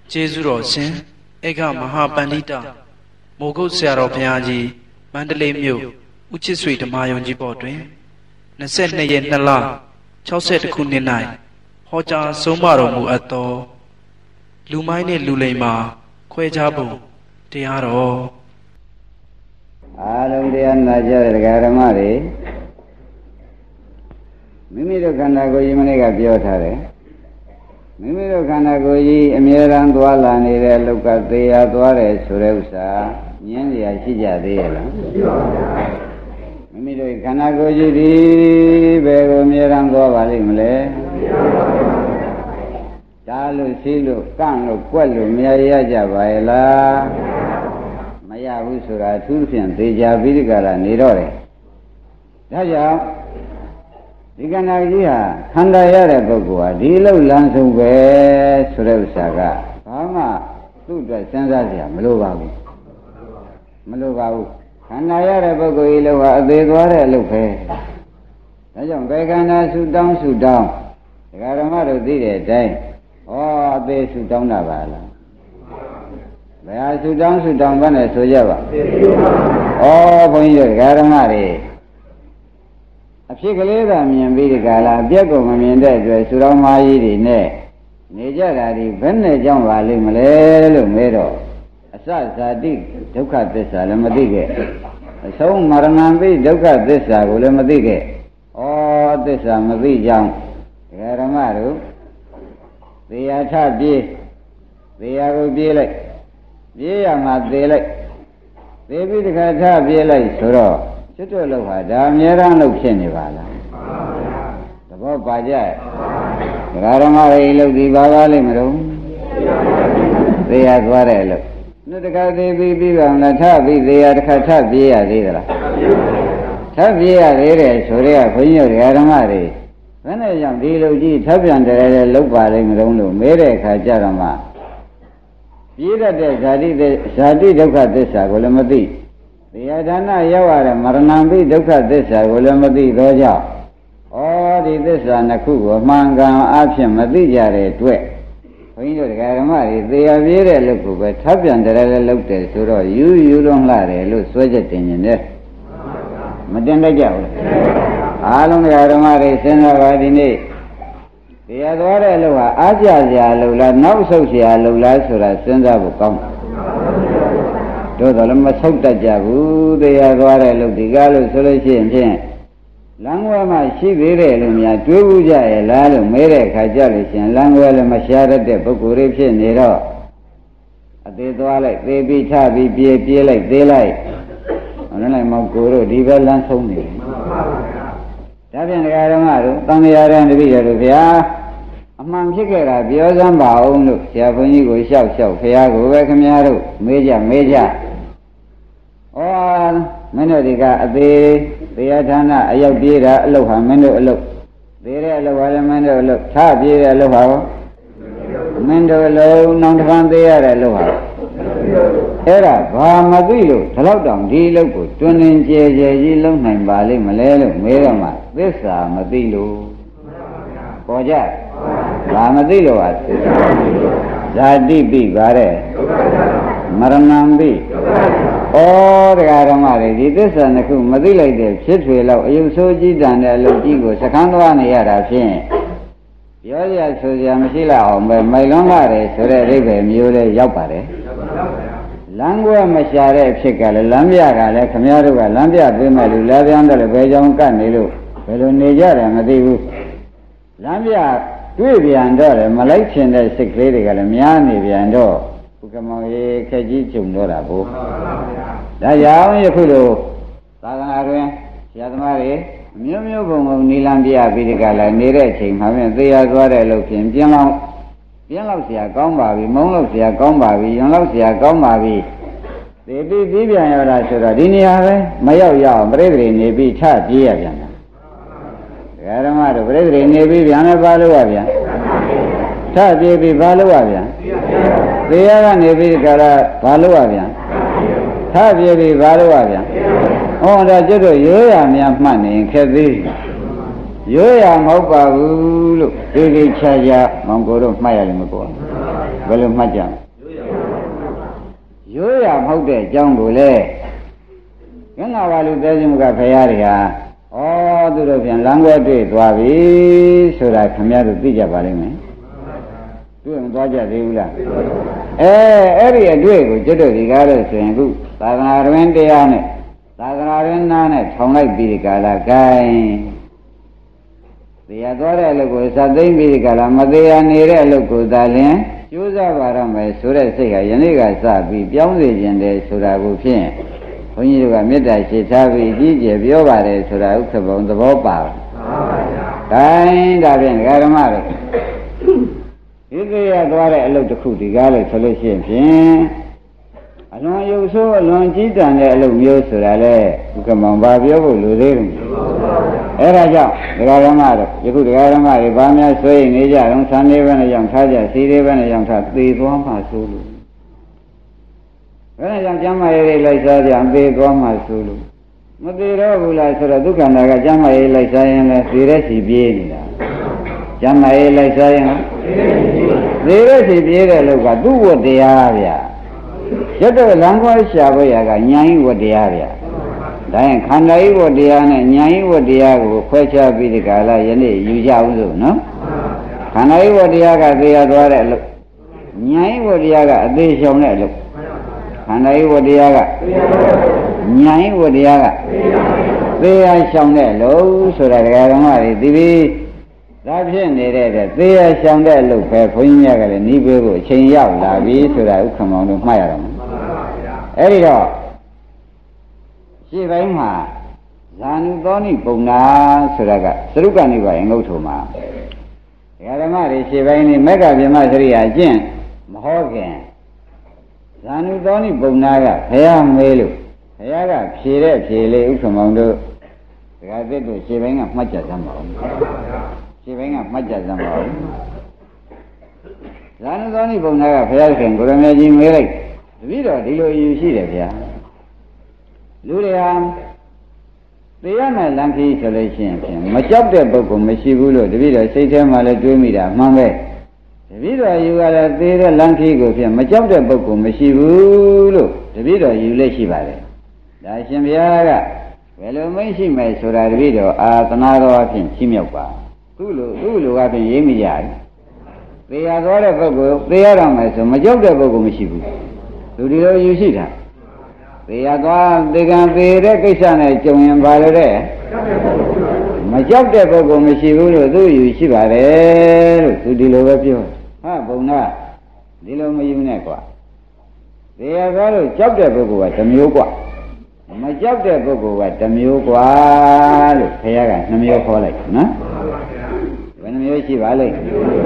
ကျေးဇူးတော်ရှင်ဧကမဟာပန္တိတမိုးကုတ်ဆရာတော်ဘုရားကြီးမန္တလေးမြို့ဦးချစ်ဆွေဓမ္မယုံကြီးပေါ်တွင်22ရက်2လ62ခုနှစ်၌ဟောကြားဆုံးမတော်မူအပ်သောလူမိုင်းနှင့်လူလိမ်မှာခွဲခြားပုံတရားတော်အားလုံးတရားနာကြတဲ့ဒကာဓမ္မတွေမိမိတို့ခန္ဓာကိုယ်ကြီးမနေ့ကပြောထားတယ်မိမိတို့ခန္ဓာကိုယ်ကြီးအမြဲတမ်းသွားလာနေတဲ့လောကသေးရသွားတယ်ဆိုတဲ့ဥစ္စာညင်းစရာရှိကြသေးရဲ့လားမရှိပါဘူးမိမိတို့ခန္ဓာကိုယ်ကြီးဒီဘယ်ကိုအမြဲတမ်းသွားပါလိမ့်မလဲဒါလို့ရှိလို့ကန့်လို့ကွက်လို့မရရကြပါရဲ့လားမရဘူးဆိုတာအထူးဖြင့်သေချာပြီးဒီကလာနေတော့တယ်ဒါကြောင့်ဒီခန္ဓာကြီးဟာခန္ဓာရတဲ့ပုဂ္ဂိုလ်ဟာဒီလောက်လမ်းဆုံးပဲဆိုတဲ့ဥစ္စာကဘာမှသူ့အတွက်စဉ်းစားစရာမလိုပါဘူးမလိုပါဘူးခန္ဓာရတဲ့ပုဂ္ဂိုလ်ကြီးလောက်ဟာအသေးသွားတဲ့အလုပ်ပဲဒါကြောင့်ဘယ်ခန္ဓာဆူတောင်းဒကာဓမ္မတို့သိတဲ့အတိုင်းဩအသေးဆူတောင်းတာပါလားဘယ်ဟာဆူတောင်းဘာနဲ့ဆိုကြပါဩဘုန်းကြီးတို့ဒကာဓမ္မတွေအဖြစ်ကလေးသာမြင်ပြီးဒီကလာအပြက်ကိုမမြင်တဲ့အတွက်ဆူတော်မာကြီးတွေနဲ့နေကြတာဒီဘယ်နဲ့ကြောင့်ပါလိမ့်မလဲလို့မဲတော့အစဇာတိဒုက္ခသစ္စာလည်းမသိခဲ့အဆုံးမရဏံပိဒုက္ခသစ္စာကိုလည်းမသိခဲ့ဩသစ္စာမသိကြောင်းဒကာဓမ္မတို့သေယထပြေးသေယကိုပြေးလိုက်ပြေးရမှာသေလိုက်သေပြီးတခါထပြေးလိုက်ဆိုတော့ကျွတ်လောက်ဟာဒါအများအားလို့ဖြစ်နေပါလားသဘောပါကြရဲ့ဒကာဓမ္မတွေလို့ဒီပါပါလိမ့်မလို့သေရသွားတယ်လို့နှစ်တခါသေးပြီးပါမလားထပြီးသေရတစ်ခါထပြေးရသေးသလားထပြေးရသေးတယ်ဆိုတော့ဘုန်းကြီးတို့ဒကာဓမ္မတွေဘယ်နဲ့ကြောင့်ဒီလိုကြီးထပြန်တယ်လို့ပါလိမ့်မလို့မဲတဲ့အခါကျတော့မှပြေးတတ်တဲ့ဇာတိဒုက္ခသစ္စာကိုလည်းမသိသေယဌာနရောက်ရတဲ့မရဏံပိဒုက္ခသစ္စာကိုလည်းမသိသောကြောင့်ဩဒီသစ္စာနှစ်ခုကိုအမှန်ကန်အဖြစ်မသိကြတဲ့အတွက်ဘုန်းကြီးတို့ဒကာဓမ္မတွေသေရပြေးတဲ့lúcကိုပဲထပ်ပြန်တယ်လည်းလုပ်တယ်ဆိုတော့ယူလုံးလှတယ်လို့စွဲချက်တင်နေတယ်မတင်တတ်ကြဘူးအားလုံးဒကာဓမ္မတွေစဉ်းစားပါဒီနေ့သေရသွားတဲ့lúcဟာအားကြစရာလို့လားနောက်ဆုတ်စရာလို့လားဆိုတာစဉ်းစားဖို့ကောင်းတယ်တို့တော့လည်းမဆုတ်တတ်ကြဘူးတရားသွားတဲ့လို့ဒီကားလို့ဆိုလို့ရှိရင်ဖြင့်လမ်းဝဲမှာရှိသေးတယ်လို့များတွေးဘူးကြရဲ့လားလို့မဲတဲ့အခါကြလို့ရှိရင်လမ်းဝဲလည်းမရှားတတ်တဲ့ပုဂ္ဂိုလ်တွေဖြစ်နေတော့အသေးသွားလိုက်သေပြီးထပြီးပြေးလိုက်သေးလိုက်ဟောလိုက်မောင်ကိုတို့ဒီဘက်လမ်းဆုံးနေဒါဖြင့်ဒကာဓမ္မတို့တန်မြာရန်တပည့်တို့ဗျာအမှန်ဖြစ်ခဲ့တာပြောစမ်းပါအောင်လို့ဆရာဘုန်းကြီးကိုလျှောက်ဘုရားကိုပဲခင်ဗျားတို့မေးကြဩမင်းတို့ဒီကအသေးသေယဌာနအရောက်ပြေးတာအလုပ်ဟာမင်းတို့အလုပ်သေးတဲ့အလုပ်ဟာလည်းမင်းတို့အလုပ်ထပြေးတဲ့အလုပ်ဟာမင်းတို့အလုပ်နောင်တစ်ခါသေးရတဲ့အလုပ်ဟာအဲ့ဒါဘာမသိလို့ဒီလောက်တောင်ဒီအလုပ်ကိုတွင်ကြဲကြီးလုံးနိုင်ပါလိမ့်မလဲလို့မေးတော့မှသစ္စာမသိလို့ပေါ်ကြဘာမသိလို့ပါဇာတိပိပါတဲ့မရဏံပိဩတရားဓမ္မတွေဒီသစ္စာနှစ်ခုမသိလိုက်တဲ့ဖြစ်ထွေလောက်အယုဆိုးကြီးတန်တဲ့အလုပ်ကြီးကိုစခန်းသွားနေရတာဖြင့်ပြောရဆိုရမရှိလောက်အောင်ပဲမိုက်လွန်းလာတယ်ဆိုတဲ့အိဗယ်မျိုးလေးရောက်ပါတယ်လမ်းကွဲမရှာတဲ့ဖြစ်ကလည်းလမ်းပြကလည်းခမည်းတော်ကလမ်းပြပေးမဲ့လူလဲပြန်တယ်လည်းဘယ်ကြောင်ကတ်နေလို့ဘယ်လိုနေကြတယ်မသိဘူးလမ်းပြတွေ့ပြန်တော့လေမလိုက်ချင်တဲ့စိတ်ကလေးတွေကလည်းများနေပြန်တော့ဘုကမောင်ရေခက်ကြီးကျုံတော့တာဘို့ဒါကြောင့်ယခုလိုသာသနာတွင်ဆရာသမားတွေအမျိုးဘုံနီလံပြပြီးဒီကလည်းနေတဲ့အချိန်မှာပြန်သေရသွားတဲ့လို့ဖြင့်ပြင်းလောက်ဆရာကောင်းပါပြီမုန်းလောက်ဆရာကောင်းပါပြီယွန်လောက်ဆရာကောင်းပါပြီသေပြီးပြန်ရတာဆိုတော့ဒီနေရာပဲမရောက်ရအောင်ပြိတ္တိနေပြီးထပြေးရပြန်တယ်ဓမ္မတို့ပြိတ္တိနေပြီးပြန်လဲပါလို့ရပြန်ထပြေးပြီးပါလို့ရပြန်သေရကနေပြီးကြတော့ဘာလို့ရပြန်ထပြေးပြီးဘာလို့ရပြန်ဟောဒါကျွတ်တို့ရိုးရများမှတ်နေခက်သေးရိုးရမဟုတ်ပါဘူးလို့ဒီချာမောင်ကိုတို့မှတ်ရလိမ့်မကောဘယ်လိုမှတ်ကြရိုးရမဟုတ်တဲ့အကြောင်းကိုလေငင်္ဂါဝါလူသေးခြင်းကဖရာတွေဟာဩသူတို့ပြန်လမ်းခွဲတွေ့သွားပြီဆိုတာခင်ဗျားတို့သိကြပါလိမ့်မယ်တွေ့မသွားကြသေးဘူးလားအဲ့ဒီအတွေ့ကိုကျွတ်တို့ဒီကားလို့ဆိုရင်ခုသာသနာ့တွင်တရားနဲ့သာသနာ့တွင်နာနဲ့ထောင်လိုက်ပြီးဒီကာလကိုင်းတရားသွားတဲ့အလုပ်ကိုစသိမ့်ပြီးဒီကာလမတရားနေတဲ့အလုပ်ကိုသာလျှင်ကျိုးစားပါတော့မယ်ဆိုတဲ့စိတ်ဟာယနေ့ကစပြီးပြောင်းစေခြင်းတယ်ဆိုတာကိုဖြင့်ဘုန်းကြီးတို့ကမေတ္တာရှိထားပြီးကြီးကျယ်ပြောပါတယ်ဆိုတာဥက္ကဘုံသဘောပါပါ။ဒါဖြင့်ဓမ္မတွေဒီကိရသွားတဲ့အလုပ်တစ်ခုဒီကားလို့ဆိုလို့ရှိရင်ဖြင့်အလွန်ရုပ်ဆိုးအလွန်ကြီးတန်တဲ့အလုပ်မျိုးဆိုတာလေဥက္ကမောင်ဘာပြောဖို့လိုသေးတယ်အဲ့ဒါကြောင့်ဓမ္မတို့ယခုဓမ္မတွေဘာများဆွေးနေကြတော့ဆံလေးပဲနဲ့ကြောင့်ထားကြစီလေးပဲနဲ့ကြောင့်ထားသေသွားမှဆိုလို့ဘယ်နဲ့ကြောင့်ကျမ်းမာရေးလိုက်စားကြသေသွားမှဆိုလို့မသေးတော့ဘူးလားဆိုတော့ဒုက္ခနာကကျမ်းမာရေးလိုက်စားရင်လည်းသေတဲ့စီပြေးနေတာကျမ်းမာရေးလိုက်စားရင်သေတဲ့စီပြေးတဲ့လောက်ကသူ့ဝတ္တရားဗျာရတော့လမ်းခွဲရှာဖို့ရကညာဤဝတ္တရားဗျာဒါရင်ခန္ဓာဤဝတ္တရားနဲ့ညာဤဝတ္တရားကိုခွဲခြားပြီးဒီကလာယနေ့ယူကြအောင်လို့နော်ခန္ဓာဤဝတ္တရားကသေရသွားတဲ့အလုပ်ညာဤဝတ္တရားကအသေးရှောင်တဲ့အလုပ်ခန္ဓာဤဝတ္တရားကညာဤဝတ္တရားကသေရရှောင်တဲ့အလုပ်ဆိုတာဓမ္မတွေသိပြီးဒါဖြစ်နေတဲ့သေရရှောင်တဲ့အလုပ်ပဲဘုန်းကြီးများကလည်းနှီးပေးဖို့အချိန်ရောက်လာပြီဆိုတာဥက္ကမောင်တို့မှတ်ရတော့မယ်အဲ့ဒီတော့ရှေ့ပိုင်းမှာဇာနုသောနိပုံနာဆိုတာကသရုပ်ကနိဗ္ဗာန်ငုတ်ထုံမှာဓမ္မတွေရှေ့ပိုင်းនេះမက္ကဗြဟ္မစရိယာကျင့်မဟောခင်ဇာနုသောနိပုံနာကဘုရားမေးလို့ဘုရားကဖြေတဲ့ဖြေလေးဥက္ကမောင်တို့ဒကာသစ်တို့ရှေ့ပိုင်းကမှတ်ကြစမ်းပါဦးရှေ့ပိုင်းကမှတ်ကြစမ်းပါဦးဇာနုသောနိပုံနာကဘုရားခင်ကိုရမေကြီးမေးလိုက်တပည့်တော်ဒီလိုအယူရှိတယ်ဗျာလူတွေဟာသိရမယ်လမ်းခီးဆိုလို့ရှိရင်ဖြင့်မကြောက်တဲ့ပုဂ္ဂိုလ်မရှိဘူးလို့တပည့်တော်စိတ်ထဲမှာလည်းတွေးမိတာမှန်ပဲတပည့်တော်ယူရတဲ့သေတဲ့လမ်းခီးကိုဖြင့်မကြောက်တဲ့ပုဂ္ဂိုလ်မရှိဘူးလို့တပည့်တော်ယူလက်ရှိပါတယ်ဒါရှင်ဘုရားကဘယ်လိုမိတ်ရှိမယ်ဆိုတာတပည့်တော်အာသနာတော်အဖြစ်ရှင်းမြောက်ပါသူ့လိုအဖြစ်ရေးမိကြတယ်သေရသွားတဲ့ပုဂ္ဂိုလ်သေရတော့မယ်ဆိုမကြောက်တဲ့ပုဂ္ဂိုလ်မရှိဘူးလူဒီလိုယူရှိတာသေရသွားသေကံသေတဲ့ကိစ္စနဲ့ကြုံရင်ပါလို့တဲ့မကြောက်တဲ့ပုဂ္ဂိုလ်မရှိဘူးလို့သူယူရှိပါတယ်လို့သူဒီလိုပဲပြောဟာဘုံနာဒီလိုမယူနဲ့ကွာသေရသွားလို့ကြောက်တဲ့ပုဂ္ဂိုလ်ကတစ်မျိုးကွာမကြောက်တဲ့ပုဂ္ဂိုလ်ကတစ်မျိုးကွာလို့ခရက2မျိုးခေါ်လိုက်နော်ဘယ်နှမျိုးရှိပါလိမ့်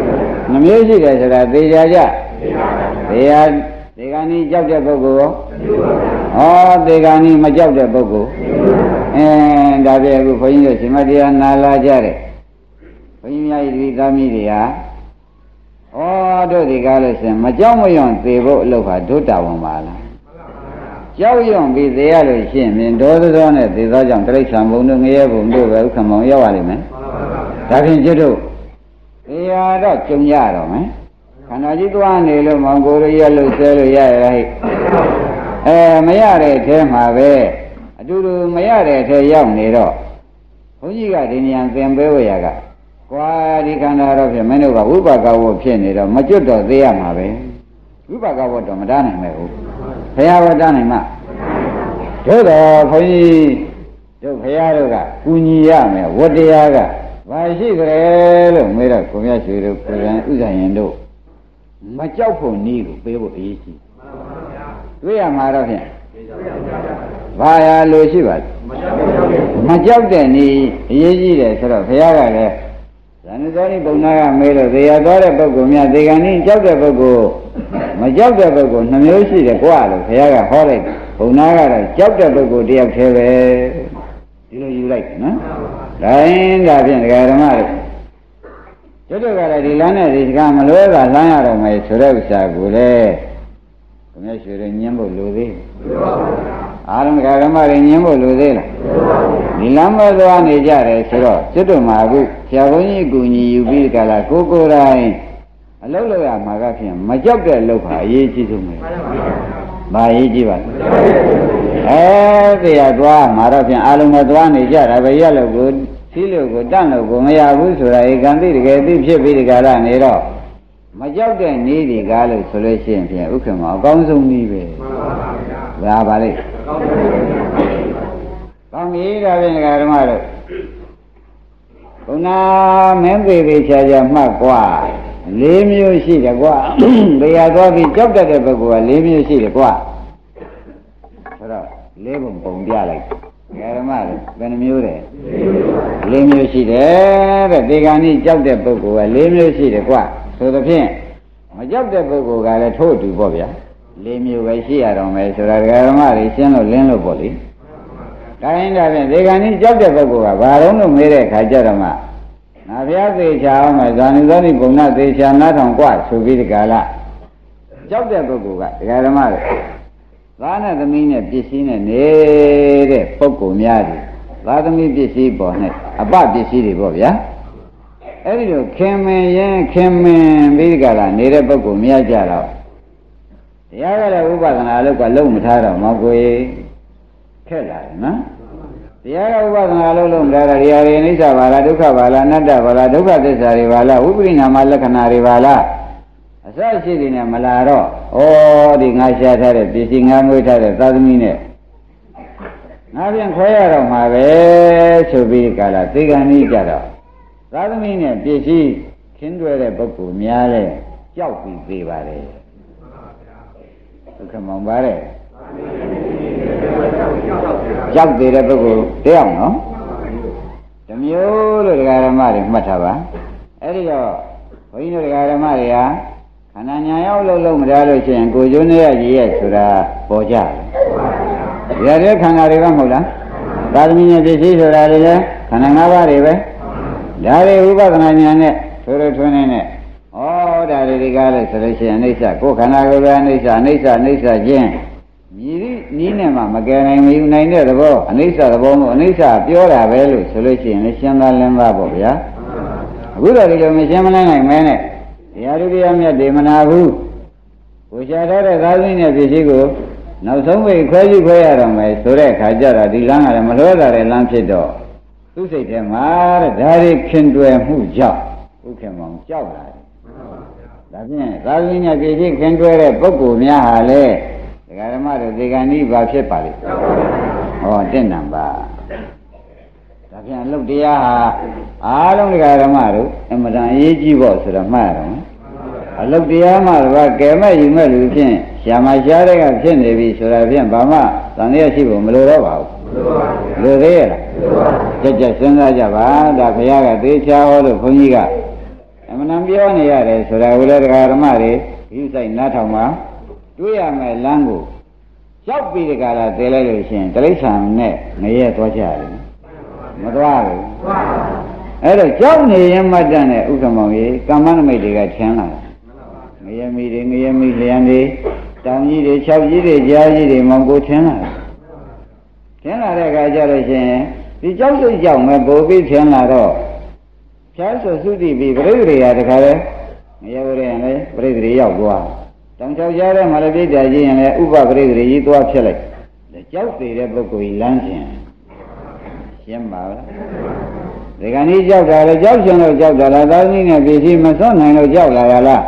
2မျိုးရှိတယ်ဆိုတာသေချာကြသေရသေကံဤကြောက်တဲ့ပုဂ္ဂိုလ်ရောသေကံဤမကြောက်တဲ့ပုဂ္ဂိုလ်ဒါပြည့်အခုဘုန်းကြီးတို့ရှင်မတရားနာလာကြတဲ့ဘုန်းကြီးများဤဒီသားမိတွေဟာတို့ဒီကားလို့ရှင်မကြောက်မရွံ့သေဖို့အလုပ်ဟာဒုတာဝန်ပါလားကြောက်ရွံ့ပြီးသေရလို့ရှိရင်ဒေါသသောနဲ့သေသောကြောင့်တိရစ္ဆာန်ဘုံတို့ငရဲဘုံတို့ပဲဥက္ကမောင်ရောက်ရလိမ့်မယ်ဒါဖြင့်ကျွတ်တို့သေရတော့ကြုံရတော့မယ်ခန္ဓာကြီးသွားနေလို့မောင်ကိုရရလို့ဆဲလို့ရရဟိမရတဲ့အထဲမှာပဲအတူတူမရတဲ့အထဲရောက်နေတော့ဘုန်းကြီးကဒီနေရာသင်ပေးဝရကကွာဒီခန္ဓာတော့ဖြစ်မင်းတို့ကဝိပါကဝတ်ဖြစ်နေတော့မကျွတ်တော့သေးရမှာပဲဝိပါကဝတ်တော့မတားနိုင်မဲ့ဘူးဘုရားဝတ်တားနိုင်မှာတို့တော့ဘုန်းကြီးတို့ဘုရားတို့ကကူညီရမယ်ဝတ္တရားကဘာရှိကြလဲလို့မေးတော့ကိုမြတ်ရွှေတို့ကိုရန်ဥဇာရင်တို့မကြောက်ဖို့နည်းကိုပေးဖို့အရေးကြီးတွေ့ရမှာတော့ဖြင့်ဘာရလို့ရှိပါမကြောက်တဲ့နည်းအရေးကြီးတယ်ဆိုတော့ဘုရားကလည်းဇာနုသောနိပုံနာကမေးလို့သေရသွားတဲ့ပုဂ္ဂိုလ်များသေကံနည်းကြောက်တဲ့ပုဂ္ဂိုလ်မကြောက်တဲ့ပုဂ္ဂိုလ်2မျိုးရှိတယ်ကွာလို့ဘုရားကဟောလိုက်ပုံနာကတော့ကြောက်တဲ့ပုဂ္ဂိုလ်တယောက်တည်းပဲဒီလိုယူလိုက်နော်ဒါရင်ဒါဖြင့်ဒကာဓမ္မတို့ကျွတ်ကလည်းဒီလမ်းနဲ့ဒီကမလွဲတာလမ်းရတော့မယ်ဆိုတဲ့ဥစ္စာကိုလေဘုရားရွှေရညင်းဖို့လိုသေးအားလုံးဒကာဓမ္မတွေညင်းဖို့လိုသေးလားဒီလမ်းမသွားနေကြတယ်ဆိုတော့ကျွတ်မှာအခုဆရာဘုန်းကြီးကူညီယူပြီးကြလားကိုယ်တိုင်အလုံးလို့ရမှာကဖြင့်မကြောက်တဲ့အလုပ်ဟာအရေးကြီးဆုံးပဲ။ဘာအရေးကြီးပါလဲ။တရားသွားမှာတော့ဖြင့်အာလုံးနဲ့သွားနေကြတာပဲရလို့ကိုသီးလို့ကိုတန့်လို့ကိုမရဘူးဆိုတာဧကံတိတကယ်သိဖြစ်ပြီးဒီကရနေတော့မကြောက်တဲ့နေဒီကားလို့ဆိုလို့ရှိရင်ဖြင့်ဥက္ကမအကောင်းဆုံးနည်းပဲ။ဘာပါလဲ။ကောင်းပြီဒါဖြင့်ဓမ္မတို့ခုနမင်းသေးသေးချာချာမှတ်กว่า၄မျိုးရှိတယ်ကွာတရားသွားပြီးကြောက်တတ်တဲ့ပုဂ္ဂိုလ်က၄မျိုးရှိတယ်ကွာဆိုတော့၄ပုံပုံပြလိုက်ဓမ္မတို့ဘယ်နှမျိုးလဲ၄မျိုးရှိတယ်တဲ့ဒီကနေ့ကြောက်တဲ့ပုဂ္ဂိုလ်က၄မျိုးရှိတယ်ကွာဆိုသဖြင့်မကြောက်တဲ့ပုဂ္ဂိုလ်ကလည်းထို့အတူပေါ့ဗျာ၄မျိုးပဲရှိရတော့မယ်ဆိုတာဓမ္မတွေရှင်းလို့လင်းလို့ပေါ့လေတိုင်းဒါဖြင့်ဒီကနေ့ကြောက်တဲ့ပုဂ္ဂိုလ်ကဘာလို့လို့မေးတဲ့ခါကျတော့မှငါဘုရားသေချာအောင်မယ်ဇာနုသောတိဘုံနာသေချာနားထောင်กว่าဆိုပြီးဒီကလာကြောက်တဲ့ပုဂ္ဂိုလ်ကဒကာဓမ္မတွေသားနဲ့သမီးနဲ့ပစ္စည်းနဲ့နေတဲ့ပုဂ္ဂိုလ်များတယ်သားသမီးပစ္စည်းပေါ်နဲ့အပပစ္စည်းတွေပေါ့ဗျာအဲ့ဒီလိုခင်မင်ရင်ခင်မင်ပြီးဒီကလာနေတဲ့ပုဂ္ဂိုလ်များကြတော့တရားရတဲ့ဥပဒနာလို့ကလုံးမထားတော့မကိုယ်ခက်လာတယ်နော်တရားကဥပဒနာလုံးမထားတာတရားတွေအိဋ္ဌဘာလားဒုက္ခဘာလားအနတ္တဘာလားဒုက္ခသစ္စာတွေဘာလားဝိပရိနာမလက္ခဏာတွေဘာလားအစရှိတွေနဲ့မလာတော့ဩဒီငါရှာထားတဲ့ပစ္စည်းငါမွေးထားတဲ့သာသမီနဲ့ငါပြန်ခွဲရတော့မှာပဲဆိုပြီးကာလသေကံကြီးကြတော့သာသမီနဲ့ပစ္စည်းခင်းတွဲတဲ့ပုဂ္ဂိုလ်များလဲကြောက်ပြီးသေးပါတယ်ဒုက္ခမောင်ပါတယ်ကြောက်သေးတဲ့ပုဂ္ဂိုလ်တယောက်နော်ဓမျိုးလို့ဒကာဓမ္မတွေမှတ်ထားပါအဲ့ဒီတော့ဘုန်းကြီးတို့ဒကာဓမ္မတွေကခန္ဓာညာရောက်လို့မထားလို့ရှိရင်ကိုယ်ကျိုးနေရကြီးရဲ့ဆိုတာပေါ်ကြတယ်ဒီရတဲ့ခန္ဓာတွေကမဟုတ်လားသာသမီနဲ့ပစ္စည်းဆိုတာတွေလည်းခန္ဓာ၅ပါးတွေပဲဒါတွေဥပဒနာညာနဲ့ထိုးထိုးထွန်းနေနဲ့ဩဒါတွေကားလို့ဆိုလို့ရှိရင်အိဋ္ဌကိုယ်ခန္ဓာကိုယ်ပဲအိဋ္ဌချင်းမြည်နီးနဲ့မှမကယ်နိုင်မယူနိုင်တဲ့သဘောအနိစ္စသဘောမို့အနိစ္စပြောတာပဲလို့ဆိုလို့ရှိရင်လည်းရှင်းသားလင်းသားပေါ့ဗျာအခုတော့ဒီလိုမရှင်းမလင်းနိုင်မဲနဲ့တရားဒုတိယမြတ်ဒေမနာဘူးကိုရှာထားတဲ့သာသမီနဲ့ပစ္စည်းကိုနောက်ဆုံးပဲခွဲကြည့်ခွဲရတော့မယ်ဆိုတဲ့အခါကျတော့ဒီလမ်းကလည်းမလွဲတာတဲ့လမ်းဖြစ်တော့သူ့စိတ်ထဲမှာတဲ့ဒါတွေခင်တွယ်မှုကြောင့်ဥက္ကမောင်ကြောက်လာတယ်ဒါဖြင့်သာသမီနဲ့ပစ္စည်းခင်တွယ်တဲ့ပုဂ္ဂိုလ်များဟာလေဒကာဓမ္မတို့ဒီကံဤဘာဖြစ်ပါလိမ့်ဟောတင့်နံပါဒါဖြင့်အလုတ်တရားဟာအားလုံးဒကာဓမ္မတို့အမှန်တန်အရေးကြီးဖို့ဆိုတော့မှတ်ရတော့အလုတ်တရားမှတော့ကဲမဲ့ယူမဲ့လူဖြင့်ရှာမရှားတဲ့ကဖြစ်နေပြီဆိုတာဖြင့်ဘာမှတန်ရရှိဖို့မလိုတော့ပါဘူးလိုသေးရဲ့လားကြက်ကြက်စဉ်းစားကြပါဒါဘုရားကသေချာဟောလို့ဘုန်းကြီးကအမှန်တန်ပြောနေရတယ်ဆိုတာကိုလည်းဒကာဓမ္မတွေဒီဆိုင်နားထောင်ပါတွေ့ရမယ်လမ်းကိုရောက်ပြီးဒီကလာသေလိုက်လို့ရှိရင်တိရစ္ဆာန်နဲ့ငရဲသွားကြတယ်မသွားဘူးအဲ့တော့ကြောက်နေရင်မတတ်တဲ့ဥက္ကမောင်ကြီးကမ္မနမိတ်တွေကထင်းလာငရဲမိတွေငရဲမိလျံတွေတောင်ကြီးတွေ၆ကြီးတွေကြားကြီးတွေမောင်ကိုထင်းလာထင်းလာတဲ့အခါကျတော့ရှင်ဒီကြောက်စိတ်ကြောင့်ပဲပို့ပြီးထင်းလာတော့ဖြားဆိုသုတိပြီးပြိဋ္ဌိရာတခါလဲငရဲဝရရင်လည်းပြိဋ္ဌိရောက်သွားတောင်ချောက်ကြားတဲ့မလပိဋ္ဌာကြီးရင်လည်းဥပပရိသေကြီးသွားဖြစ်လိုက်ကြောက်သေးတဲ့ပုဂ္ဂိုလ်ကြီးလမ်းရှင်ရှင်းပါလားဒီကနေ့ကြောက်တာလေကြောက်ရှင်လို့ကြောက်တာလားသာသမီနဲ့ပြည်ကြီးမစွန့်နိုင်လို့ကြောက်လာရလား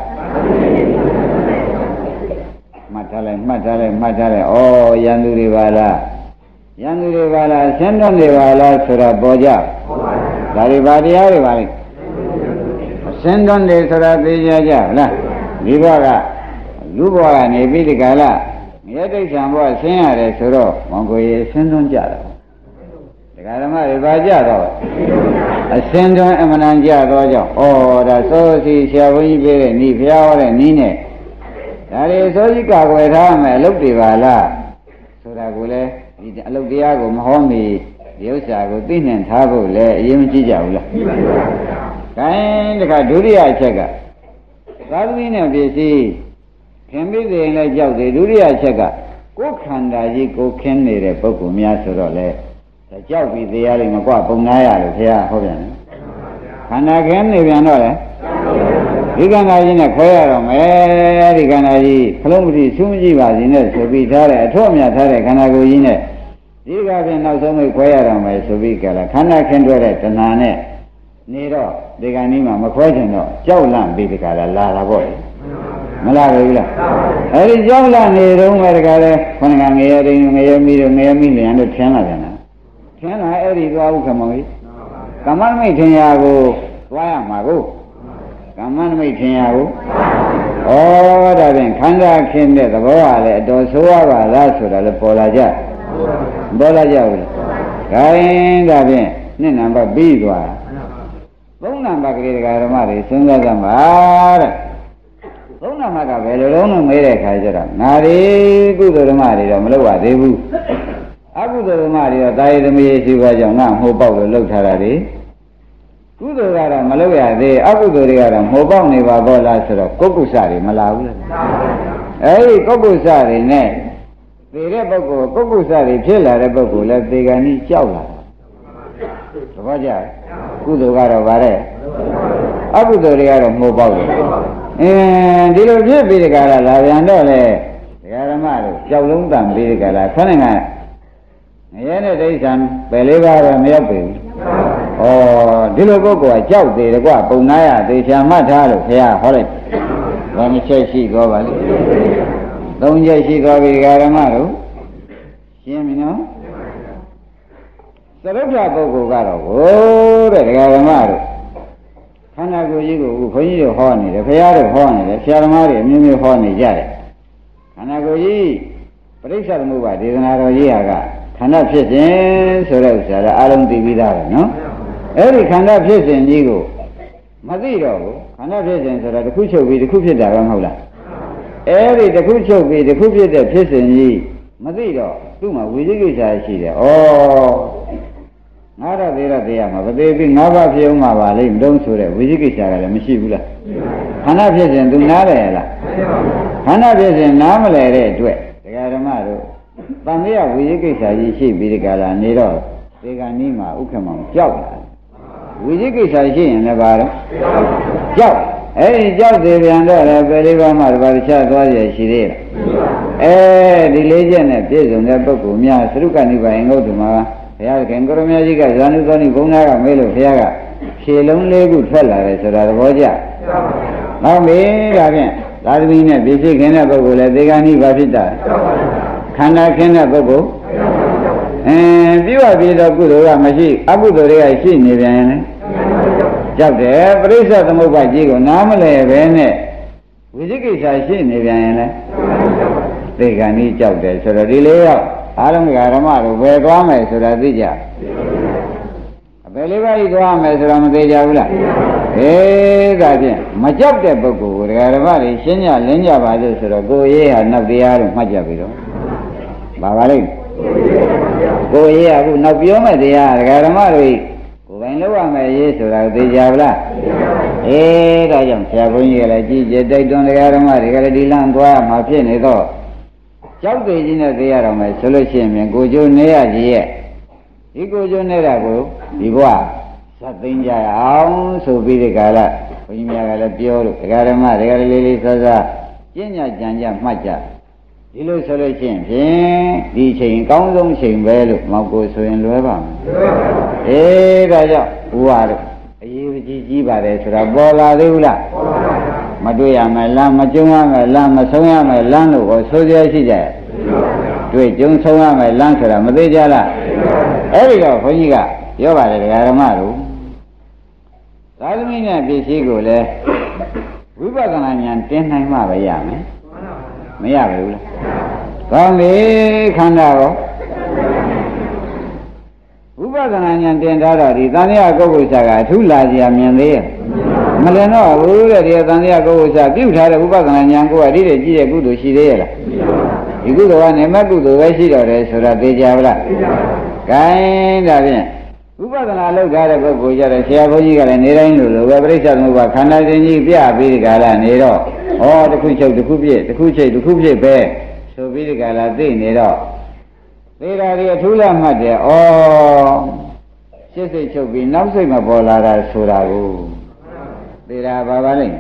မှတ်ထားလိုက်ဩရန်သူတွေပါလားရန်သူတွေပါလားဆင်းတွန်းတွေပါလားဆိုတာပေါ်ကြဒါတွေပါတရားတွေပါလေဆင်းတွန်းတွေဆိုတာသိကြကြလားဒီဘကလူဘဝကနေပြီးဒီကလာမြတ်တိဋ္ဌံဘဝဆင်းရတယ်ဆိုတော့မောင်ကိုရေဆင်းသွန်းကြတာဒကာဓမ္မတွေပါကြတော့အဆင်းသွန်းအမှန်တန်ကြတော့ကြောင့်ဩဒါသောစီဆရာဘုန်းကြီးပြတဲ့ဤဘုရားဟောတဲ့ဤနဲ့ဒါတွေသောကြီးကာကွယ်ထားမယ်အလုပ်တွေပါလားဆိုတာကိုလည်းဒီအလုပ်တရားကိုမဟောမီဒီဥစ္စာကိုသိနှင်ထားဖို့လည်းအရင်မကြည့်ကြဘူးလား။ဒါရင်တခါဒုတိယအချက်ကသာသမီနဲ့ပစ္စည်းခင်ပြီးရင်လည်းကြောက်တယ်ဒုတိယအချက်ကကိုယ်ခန္ဓာကြီးကိုခင်းနေတဲ့ပုဂ္ဂိုလ်များဆိုတော့လေကြောက်ပြီးတရားလေးမကွပုံနာရလို့ဘုရားဟောပြန်တယ်ခန္ဓာခင်းနေပြန်တော့လေဒီကန္နာကြီးနဲ့ခွဲရတော့မယ်ဒီကန္နာကြီးခလုံးမတိဆူးမကြည့်ပါစေနဲ့ဆိုပြီးထားတဲ့အထွတ်အမြတ်ထားတဲ့ခန္ဓာကိုယ်ကြီးနဲ့ဒီကဖြင့်နောက်ဆုံးမိခွဲရတော့မယ်ဆိုပြီးကြလားခန္ဓာခင်းတွဲတဲ့တဏှာနဲ့နေတော့ဒီကနေ့မှမခွဲချင်တော့ကြောက်လန့်ပြီးဒီကလာတာပေါ့လေမလားဘူးလားအဲဒီကြောက်လန့်နေတော့မယ်ဒီကလည်းခொနကငရဲတိန်ငရဲမီးတို့ငရဲမီးလျံတို့ထင်းလာပြန်တာထင်းလာအဲ့ဒီသွားဥက္ကမောကြီးကမ္မမိတ်ထင်ရာကိုသွားရမှာကိုကမ္မမိတ်ထင်ရာကိုဩဒါဖြင့်ခန္ဓာခင်းတဲ့သဘောကလည်းအတော်ဆိုးရပါလားဆိုတာလည်းပေါ်လာကြဘူးလားခိုင်းဒါဖြင့်နှစ်နံပါတ်ပြီးသွားသုံးနံပါတ်ကလေးဓမ္မတွေစဉ်းစားကြပါတဲ့သုံးနံပါတ်ကဘယ်လိုလုံးလုံးမေးတဲ့ခါကျတော့ငါဒီကုသိုလ်ဓမ္မတွေတော့မလုပ်ရသေးဘူးအကုသိုလ်ဓမ္မတွေတော့တာယသမီးရှိပါကြောင့်ငါမှုပေါက်လို့လှုပ်ထားတာတွေကုသိုလ်ကတော့မလုပ်ရသေးအကုသိုလ်တွေကတော့မှုပေါက်နေပါဘောလားဆိုတော့ကုက္ကုစတွေမလာဘူးလားအဲဒီကုက္ကုစတွေနဲ့သေတဲ့ပုဂ္ဂိုလ်ကုက္ကုစတွေဖြစ်လာတဲ့ပုဂ္ဂိုလ်လည်းသေကံကြီးကြောက်လာတာသဘောကျကုသိုလ်ကတော့ဗါတဲ့အကုသိုလ်တွေကတော့မှုပေါက်တယ်ဒီလိုဖြစ်ပြီးဒီကလာလာပြန်တော့လေဒကာဓမ္မတို့ကြောက်လုံးတန်ပြီးဒီကလာခဏငရဲနဲ့ဒိဋ္ဌံပဲလေးပါးတော့မရောက်ပြီဒီလိုပုဂ္ဂိုလ်ကကြောက်သေးတယ်ကွပုံနာရသေချာမှတ်ထားလို့ဘုရားဟောလိုက်ဘာနှစ်ချက်ရှိသွားပါလိမ့်သုံးချက်ရှိသွားပြီဒကာဓမ္မတို့ရှင်းပြီနော်သရုပ်ပြပုဂ္ဂိုလ်ကတော့ဟိုတဲ့ဒကာဓမ္မတို့ခန္ဓာကိုယ်ကြီးကိုဘုန်းကြီးတို့ဟောနေတယ်ဘုရားတို့ဟောနေတယ်ဆရာသမားတွေအမျိုးမျိုးဟောနေကြတယ်ခန္ဓာကိုယ်ကြီးပရိစ္ဆေသမုပ္ပါဒေသနာတော်ကြီးကခန္ဓာဖြစ်စဉ်ဆိုတဲ့ဥစ္စာကအားလုံးသိပြီးသားပဲနော်အဲ့ဒီခန္ဓာဖြစ်စဉ်ကြီးကိုမသိတော့ဘူးခန္ဓာဖြစ်စဉ်ဆိုတာတစ်ခုချုပ်ပြီးတစ်ခုဖြစ်တာပဲမဟုတ်လားအဲ့ဒီတစ်ခုချုပ်ပြီးတစ်ခုဖြစ်တဲ့ဖြစ်စဉ်ကြီးမသိတော့သူ့မှာဝိသိကိစ္စရှိတယ်ငါတော့သေးရမှာမသေးပြီးငါးပါးဖြစ်အောင်မှာပါလိမ့်မတုံးဆိုတဲ့ဝိသိကိစ္စကလည်းမရှိဘူးလားခန္ဓာဖြစ်စဉ်သူနားတယ်လားခန္ဓာဖြစ်စဉ်နားမလဲတဲ့အတွက်ဒကာဓမ္မတို့တန်မြတ်ဝိသိကိစ္စကြီးရှိပြီးဒီကလာနေတော့ဒီကနေ့မှာဥက္ကမောင်ကြောက်လာဝိသိကိစ္စရှိရင်လည်းပါတော့ကြောက်အဲဒီကြောက်သေးပြန်တော့လည်းပဲလေးပါးမှတပါးတခြားသွားရရှိသေးလားဒီလေးချက်နဲ့ပြည့်စုံတဲ့ပုဂ္ဂိုလ်များသရုကနိဗ္ဗာန်ငုတ်တုမှာဘုရားခင်ကိုရမကြီးကဇာနုသောနိဘုံနာကမေးလို့ဘုရားကဖြေလုံးလေးခုထွက်လာတယ်ဆိုတာသဘောကျဟုတ်ပြီဒါဖြင့်သာသမီနဲ့ပြည့်စုံခင်တဲ့ပုဂ္ဂိုလ်လည်းသေကံနိဗ္ဗာန်ဖြစ်တာခန္ဓာခင်းတဲ့ပုဂ္ဂိုလ်ပြုအပ်ပြီးတော့ကုသိုလ်ကမရှိအကုသိုလ်တွေကရှိနေပြန်ရင်ကြောက်တယ်ပရိစ္ဆေသမုပ္ပါကြီးကိုနားမလဲပဲနဲ့ဝိသိကိစ္စရှိနေပြန်ရင်လည်းသေကံကြီးကြောက်တယ်ဆိုတော့ဒီလေးရောက်အားလုံးကဓမ္မတို့ဘယ်သွားမယ်ဆိုတာသိကြဘယ်လေးပါးကြီးသွားမယ်ဆိုတာမသိကြဘူးလားဒါဖြင့်မကြောက်တဲ့ပုဂ္ဂိုလ်ကိုဓမ္မတွေရှင်းကြလင်းကြပါလို့ဆိုတော့ကိုယ်ရေးဟာနောက်တရားလို့မှတ်ကြပြီတော့ပါလိမ့်ကိုယ်ရေးကအခုနောက်ပြောမဲ့တရားဓမ္မတွေကိုယ်ပိုင်လုပ်ရမယ်ရေးဆိုတာသိကြဘူးလားဒါကြောင့်ဆရာဘုန်းကြီးကလည်းကြည်ကြတိုက်တွန်းဓမ္မတွေကလည်းဒီလမ်းသွားမှာဖြစ်နေတော့ကြောက်သေးခြင်းနဲ့သိရတော့မယ်ဆိုလို့ရှိရင်ကိုကျိုးနေရကြီးရဲ့ဒီကိုကျိုးနေတာကိုဒီဘဝသတ်သိမ်းကြရအောင်ဆိုပြီးဒီကလာဘုန်းကြီးများကလည်းပြောလို့ဓမ္မတွေကလည်းလေးလေးဆောဆောကျင့်ကြကြံကြမှတ်ကြဒီလိုဆိုလို့ရှိရင်ဖြင့်ဒီချိန်အကောင်းဆုံးချိန်ပဲလို့မောက်ကိုဆိုရင်လွယ်ပါမယ်ဒါကြောင့်ဘုရားတို့အရေးကြီးပါတယ်ဆိုတာပေါ်လာသေးဘူးလားမတွေ့ရမယ်လမ်းမကျုံရမယ်လမ်းမဆုံးရမယ်လမ်းလို့ကိုဆိုကြရှိကြတွေ့ကျုံဆုံးရမယ်လမ်းဆိုတာမသိကြလားအဲ့ဒီတော့ဘုန်းကြီးကပြောပါတယ်ဓမ္မတို့သာသမီနဲ့ပစ္စည်းကိုလည်းဝိပဿနာဉာဏ်တင်နိုင်မှပဲရမယ်မရဘူးလားကောင်းပြီခန္ဓာရောဝိပဿနာဉာဏ်တင်ထားတော့ဒီသံဃာကုက္ကုဆာကအထူးလာကြမြင်သေးရဲ့မလင်တော့ဘူးတဲ့ဒီသံဃာကုက္ကုဆာပြုထားတဲ့ဝိပဿနာဉာဏ်ကိုကဒီတဲ့ကြည့်တဲ့ကုသိုလ်ရှိသေးရဲ့လားဒီကုသိုလ်ကနေမဲ့ကုသိုလ်ပဲရှိတော့တယ်ဆိုတာသိကြပါလားဂိုင်းဒါဖြင့်ဝိပဿနာလုပ်ထားတဲ့ပုဂ္ဂိုလ်ကြတဲ့ဆရာဘုန်းကြီးကလည်းနေတိုင်းလိုလိုပဲပရိစ္ဆေသမုပ္ပါခန္ဓာစဉ်ကြီးပြပြီးဒီကလာနေတော့တစ်ခုချုပ်တစ်ခုပြည့်တစ်ခုချိတ်တစ်ခုပြည့်ပဲဆိုပြီးဒီကလာသိနေတော့သေတာတွေအထူးလားမှတ်တယ်ရှစ်စိတ်ချုပ်ပြီးနောက်စိတ်မပေါ်လာတာဆိုတာကိုသေတာဘာပါလိမ့်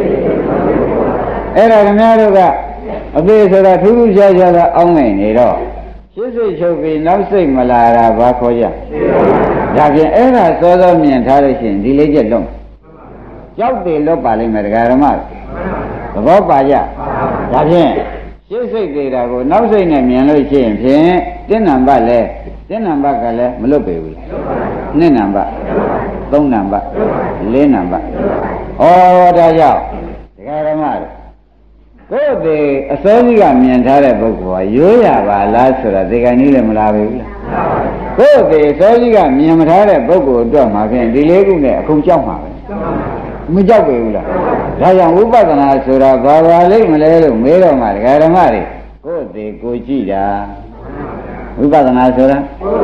အဲ့ဒါခင်ဗျားတို့ကအသေးဆိုတာထူးထူးခြားခြားသာအောင်းနေနေတော့ရှင်းစိတ်ချုပ်ပြီးနောက်စိတ်မလာတာဘာခေါ်ကြဒါဖြင့်အဲ့ဒါစောစောမြင်ထားလို့ရှိရင်ဒီလေးချက်လုံးကြောက်တယ်လွတ်ပါလိမ့်မယ်တရားဓမ္မသဘောပါကြဒါဖြင့်ရှင်းစိတ်သေးတာကိုနောက်စိတ်နဲ့မြင်လို့ရှိရင်ဖြင့်တင်းနံပါတ်လဲတင်းနံပါတ်ကလည်းမလွတ်ပေဘူးနှစ်နံပါတ်သုံးနံပါတ်လေးနံပါတ်ဩဒါကြောင့်တရားဓမ္မကိုယ်တည်းအစောကြီးကမြင်ထားတဲ့ပုဂ္ဂိုလ်ကရိုးရပါလားဆိုတာဒီကနေ့လည်းမလာဘူးလားကိုယ်တည်းအစောကြီးကမြင်မထားတဲ့ပုဂ္ဂိုလ်အတွက်မှာဖြင့်ဒီလေးခုနဲ့အခုကြောက်မှာပဲမကြောက်ပေဘူးလားဒါကြောင့်ဝိပဿနာဆိုတာဘာပါလိမ့်မလဲလို့မေးတော့မှဒကာဓမ္မတွေကိုယ်တည်းကိုကြည့်တာဝိပဿနာဆိုတာ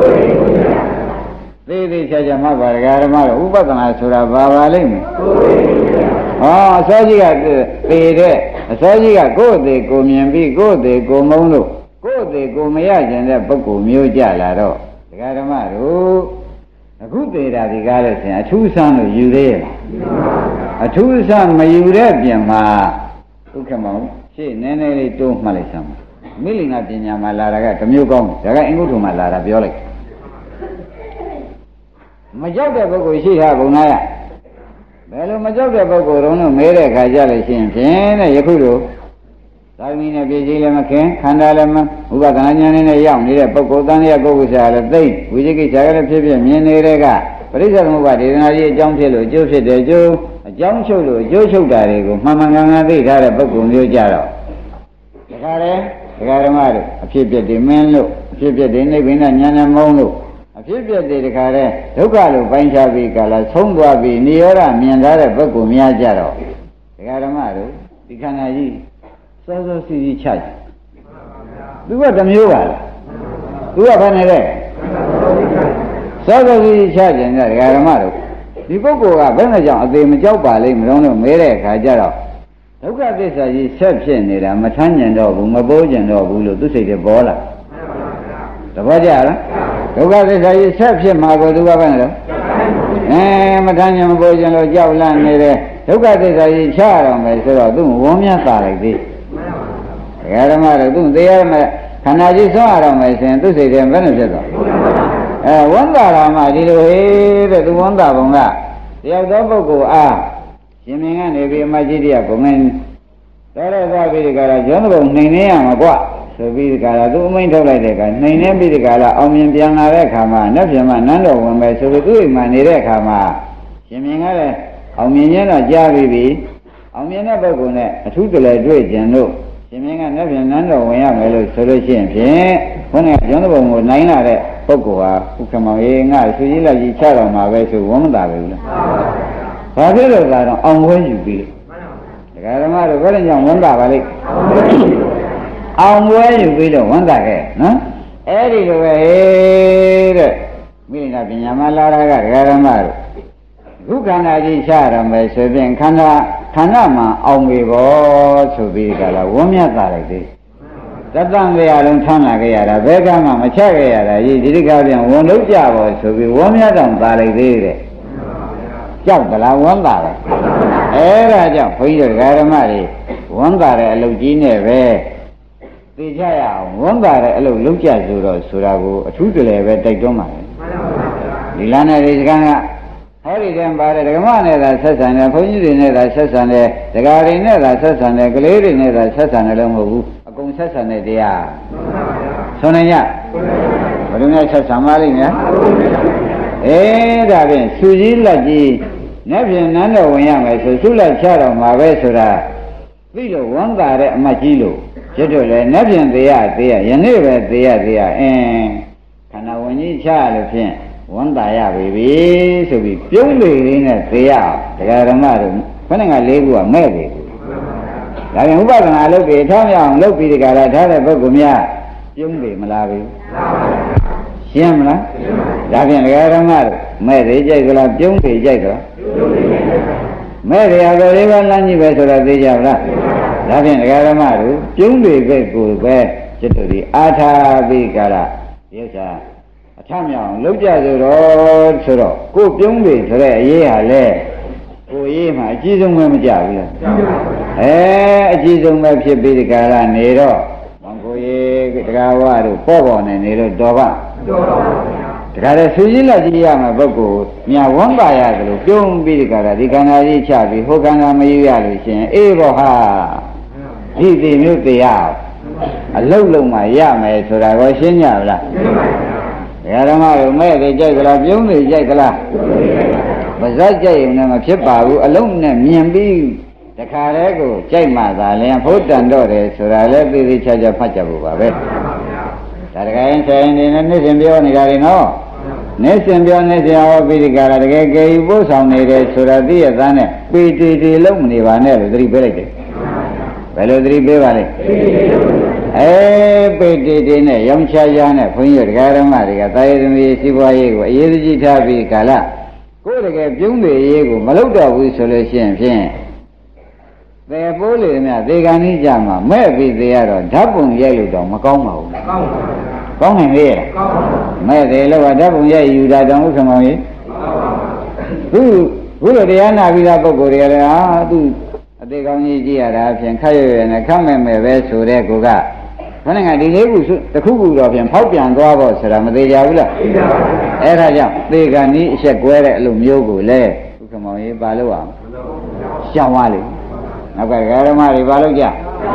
သေးသေးချာချာမှပါဒကာဓမ္မတို့ဝိပဿနာဆိုတာဘာပါလိမ့်မယ်ဟောအစောကြီးကသေတဲ့အစောကြီးကကိုယ်သေးကိုမြင်ပြီးကိုယ်သေးကိုမုန်းလို့ကိုယ်သေးကိုမရကျင်တဲ့ပုဂ္ဂိုလ်မျိုးကြလာတော့ဒကာဓမ္မတို့အခုသေးတာဒီကားလို့ဆိုရင်အထူးဆန်းလို့ယူသေးရဲ့အထူးဆန်းမယူတဲ့ပြင်မှာဒုက္ခမောင်ရှေ့နည်းနည်းလေးတိုးမှတ်လိုက်စမ်းမိလင်္ကာပညာမှာလာတာကတစ်မျိုးကောင်းတယ်ဒါကအင်္ဂုတ္တမှာလာတာပြောလိုက်မကြောက်တဲ့ပုဂ္ဂိုလ်ရှိတာဘုံနာရဘယ်လိုမကြောက်တဲ့ပုဂ္ဂိုလ်တုံးလို့မဲတဲ့ခါကြလို့ရှိရင်ဖြင့်တဲ့ယခုလိုသာသမီနဲ့ပြည်ကြီးလည်းမခင်ခန္ဓာလည်းမဥပဒနာဉာဏ်နဲ့ရောက်နေတဲ့ပုဂ္ဂိုလ်တန်ရပုဂ္ဂိုလ်ဆရာလည်းသိဝိဇိကိစ္စကလည်းဖြစ်မြင်နေတဲ့ကပရိစ္ဆေသမုပ္ပါဒေသနာကြီးအကြောင်းဖြစ်လို့အကျိုးဖြစ်တယ်အကျိုးအကြောင်းချုပ်လို့အကျိုးချုပ်တာတွေကိုမှန်မှန်ကန်ကန်သိထားတဲ့ပုဂ္ဂိုလ်မျိုးကြတော့ဒါကြတဲ့ဒကာဓမ္မတို့အဖြစ်ပြတဲ့မင်းလို့အဖြစ်ပြတဲ့နိဗ္ဗာန်ဉာဏ်နဲ့မုန်းလို့အဖြစ်ပြတဲ့တခါတဲ့ဒုက္ခလို့ပိုင်းခြားပြီးကာလဆုံးသွားပြီးနိရောဓမြင်ထားတဲ့ပုဂ္ဂိုလ်များကြတော့ဒကာဓမ္မတို့ဒီခန္ဓာကြီးစောစောစီစီချကြသူကတစ်မျိုးပါလားသူကဘာနဲ့လဲစောစောစီစီချကြတယ်ဒကာဓမ္မတို့ဒီပုဂ္ဂိုလ်ကဘယ်နဲ့ကြောင့်အသေးမကြောက်ပါလိမ့်မလို့မဲတဲ့အခါကျတော့ဒုက္ခသစ္စာကြီးဆက်ဖြစ်နေတာမထမ်းကျင်တော့ဘူးမပိုးကျင်တော့ဘူးလို့သူစိတ်တွေပေါ်လာသဘောကျလားဒုက္ခသစ္စာကြီးဆက်ဖြစ်မှာကိုသူကဘယ်နဲ့လဲမထမ်းကျင်မပိုးကျင်လို့ကြောက်လန့်နေတဲ့ဒုက္ခသစ္စာကြီးချရအောင်မယ်ဆိုတော့သူဝန်းမြတ်သာလိုက်သေးဓမ္မတို့သူသိရမယ်ခန္ဓာကြီးဆုံးရတော့မယ်ဆိုရင်သူစိတ်ထဲဘယ်နဲ့ဖြစ်သွားဝန္တာရမဒီလိုဟေးတဲ့သူဝန္တာဘုံကတယောက်သောပုဂ္ဂိုလ်အားရှင်မင်းကနေပြီးအမကြီးတရားကိုမင်းတော်ရသွားပြီးဒီကရာကျောင်းတော်နှိမ်နေရမှာကွဆိုပြီးဒီကရာသူအမိန့်ထုတ်လိုက်တဲ့ကနှိမ်နေပြီးဒီကရာအောင်မြင်ပြန်လာတဲ့အခါမှာနတ်ပြန်မှနန်းတော်ဝင်မယ်ဆိုပြီးသူ့အိမ်မှာနေတဲ့အခါမှာရှင်မင်းကလည်းအောင်မြင်ခြင်းတော့ကြားပြီးပြီအောင်မြင်တဲ့ပုဂ္ဂိုလ်နဲ့အထူးတလဲတွေ့ကျင်လို့ရှင်မင်းကနတ်ပြန်နန်းတော်ဝင်ရမယ်လို့ဆိုလို့ရှိရင်ဖြင့်ဘုန်းကကျောင်းတော်ကိုနိုင်လာတဲ့ပုဂ္ဂိုလ်ဟာဥက္ကမောင်ရေငါဆွေကြီးလက်ကြီးချတော်မှာပဲဆိုဝမ်းမသာပဲလားဘာဖြစ်လို့သာတော့အောင်ဝဲယူပြီးဒကာဓမ္မတို့ဘယ်နဲ့ကြောင့်ဝမ်းသာပါလိမ့်အောင်ဝဲယူပြီးတော့ဝမ်းသာခဲ့နော်အဲ့ဒီလိုပဲဟေးတဲ့မိလင်္ကာပညာမှာလာတာကဒကာဓမ္မတို့ခုခန္ဓာကြီးချရမယ်ဆိုရင်ခန္ဓာမှာအောင်ပြီဘောဆိုပြီးကြလားဝမ်းမြတ်သာလိုက်သေးသတ္တံတရားလုံးထမ်းလာခဲ့ရတာဘယ်ကမှမချခဲ့ရတာဒီဒီကပြန်ဝန်လုံးကြပါဆိုပြီးဝမ်းမြတ်တောင်သာလိုက်သေးတဲ့ကြောက်သလားဝမ်းသာတယ်အဲ့ဒါကြောင့်ဘုန်းကြီးတို့ဓမ္မတွေဝမ်းသာတဲ့အလုပ်ကြီးနဲ့ပဲသိကြရအောင်ဝမ်းသာတဲ့အလုပ်လုပ်ကြဆိုတော့ဆိုတာကိုအထူးတလဲပဲတိုက်တွန်းပါတယ်ဒီလမ်းနဲ့ဒီစကားကဟောဒီတည်းပါတယ်ဓမ္မနဲ့သာဆက်ဆံတယ်ဘုန်းကြီးတွေနဲ့သာဆက်ဆံတယ်ဒကာတွေနဲ့သာဆက်ဆံတယ်ကလေးတွေနဲ့သာဆက်ဆံတယ်လို့မဟုတ်ဘူးအကုန်ဆက်ဆံတဲ့တရားဆိုနိုင်ရဘယ်လိုများဆက်ဆံပါလိမ့်မယ်ဒါဖြင့်သူကြီးလက်ကြီးနဲ့ဖြင့်နန်းတော်ဝင်ရမယ်ဆိုသူ့လက်ချတော်မှာပဲဆိုတာပြီးတော့ဝမ်းသာတဲ့အမတ်ကြီးလို့ကျွတ်တော့လေနဲ့ဖြင့်သေးရယနေ့ပဲသေးရခန္ဓာဝင်ကြီးချလို့ဖြင့်ဝန္တာရပြီဆိုပြီးပြုံးလေလေးနဲ့သေရဒကာဓမ္မတို့ခဏက၄ခုကမဲ့ပြီဒါပြန်ဥပဒနာလုပ်ပြီးထောင်းရအောင်လုပ်ပြီးဒီကရာထားတဲ့ပုဂ္ဂိုလ်များပြုံးလေမလားပြီရှင်းမလားဒါပြန်ဒကာဓမ္မတို့မဲ့သေးကြိုက်ကြလားပြုံးလေကြိုက်ကြလားမဲ့ရရပဲလေးပါးလမ်းကြီးပဲဆိုတော့သိကြပါလားဒါပြန်ဒကာဓမ္မတို့ပြုံးလေပဲကိုပဲจิตတို့ဒီအာထာပိကရာဒီဥစ္စာအထမြောင်လောက်ကြဆိုတော့ကိုပြုံးပြီဆိုတဲ့အရေးဟာလေကိုရေးမှာအကြီးဆုံးပဲမကြဘူးလားအကြီးဆုံးပဲဖြစ်ပြီးဒီကရနေတော့မောင်ကိုရေးတရားဝါတို့ပေါ့နေနေတော့တော်ပါတခါတည်းဆူကြီးလက်ကြီးရမှာပုဂ္ဂိုလ်မြဝမ်းပါရတယ်လို့ပြုံးပြီးဒီကရဒီခန္ဓာကြီးချပြီးဟိုခန္ဓာမယူရလို့ရှင်အေးဘောဟာဒီတိမျိုးတရားအလုံးလုံးမှရမယ်ဆိုတာကိုရှင်းကြပါလားဓမ္မတို့မဲ့တွေကြိုက်ကလားပြုံးတွေကြိုက်ကလားပါဇက်ကြိုက်ရင်လည်းမဖြစ်ပါဘူးအလုံးနဲ့မြင်ပြီးတခါတည်းကိုကြိုက်မှသာလျှင်ဖို့တန်တော့တယ်ဆိုတာလည်းသိသိချာချာဖတ်ကြဖို့ပါပဲဒါတကယ်ဆိုင်နေနဲ့နေ့စဉ်ပြောနေတာတွေနော်နေ့စဉ်ပြောနေ့စဉ်ဟောပြီးဒီကရတကယ်ကြေပို့ဆောင်နေတယ်ဆိုတာသိရသားနဲ့ပေတီလုံးမနေပါနဲ့လို့သတိပေးလိုက်တယ်ဘယ်လိုသတိပေးပါလဲပေတီနဲ့ရောင်ချရနဲ့ဘုန်းကြီးတို့ဓမ္မတွေကတာယသမီးစီးပွားရေးကိုအရေးကြီးထားပြီးကာလကိုယ်တကယ်ပြုံးတွေရေးကိုမလုပ်တော့ဘူးဆိုလို့ရှိရင်ဖြင့်သေပိုးလေမြသေကံကြီးကြမှာမဲ့ပြီးသေးရတော့ဓာတ်ပုံရိုက်လို့တော့မကောင်းပါဘူးကောင်းနိုင်လေမဲ့သေးလို့ဓာတ်ပုံရိုက်ယူတာတောင်ဥက္ကမောင်ကြီးသူဘုရားတရားနာပြီးသားပုဂ္ဂိုလ်တွေကလည်းသူအသေးကောင်းကြီးကြည့်ရတာဖြင့်ခက်ရွယ်နဲ့ခက်မဲ့မဲ့ပဲဆိုတဲ့ကိုကခဏကဒီလေးခုတခုခုတော့ဖြင့်ဖောက်ပြန်သွားဖို့ဆိုတာမသေးကြဘူးလားသိပါပါအဲ့ဒါကြောင့်သေကံဤအဆက်ကွဲတဲ့အလိုမျိုးကိုလည်းဥက္ကမောင်ကြီးပါလို့အောင်ရှောင်သွားလိမ့်နောက်ကဓမ္မတွေပါလို့ကြ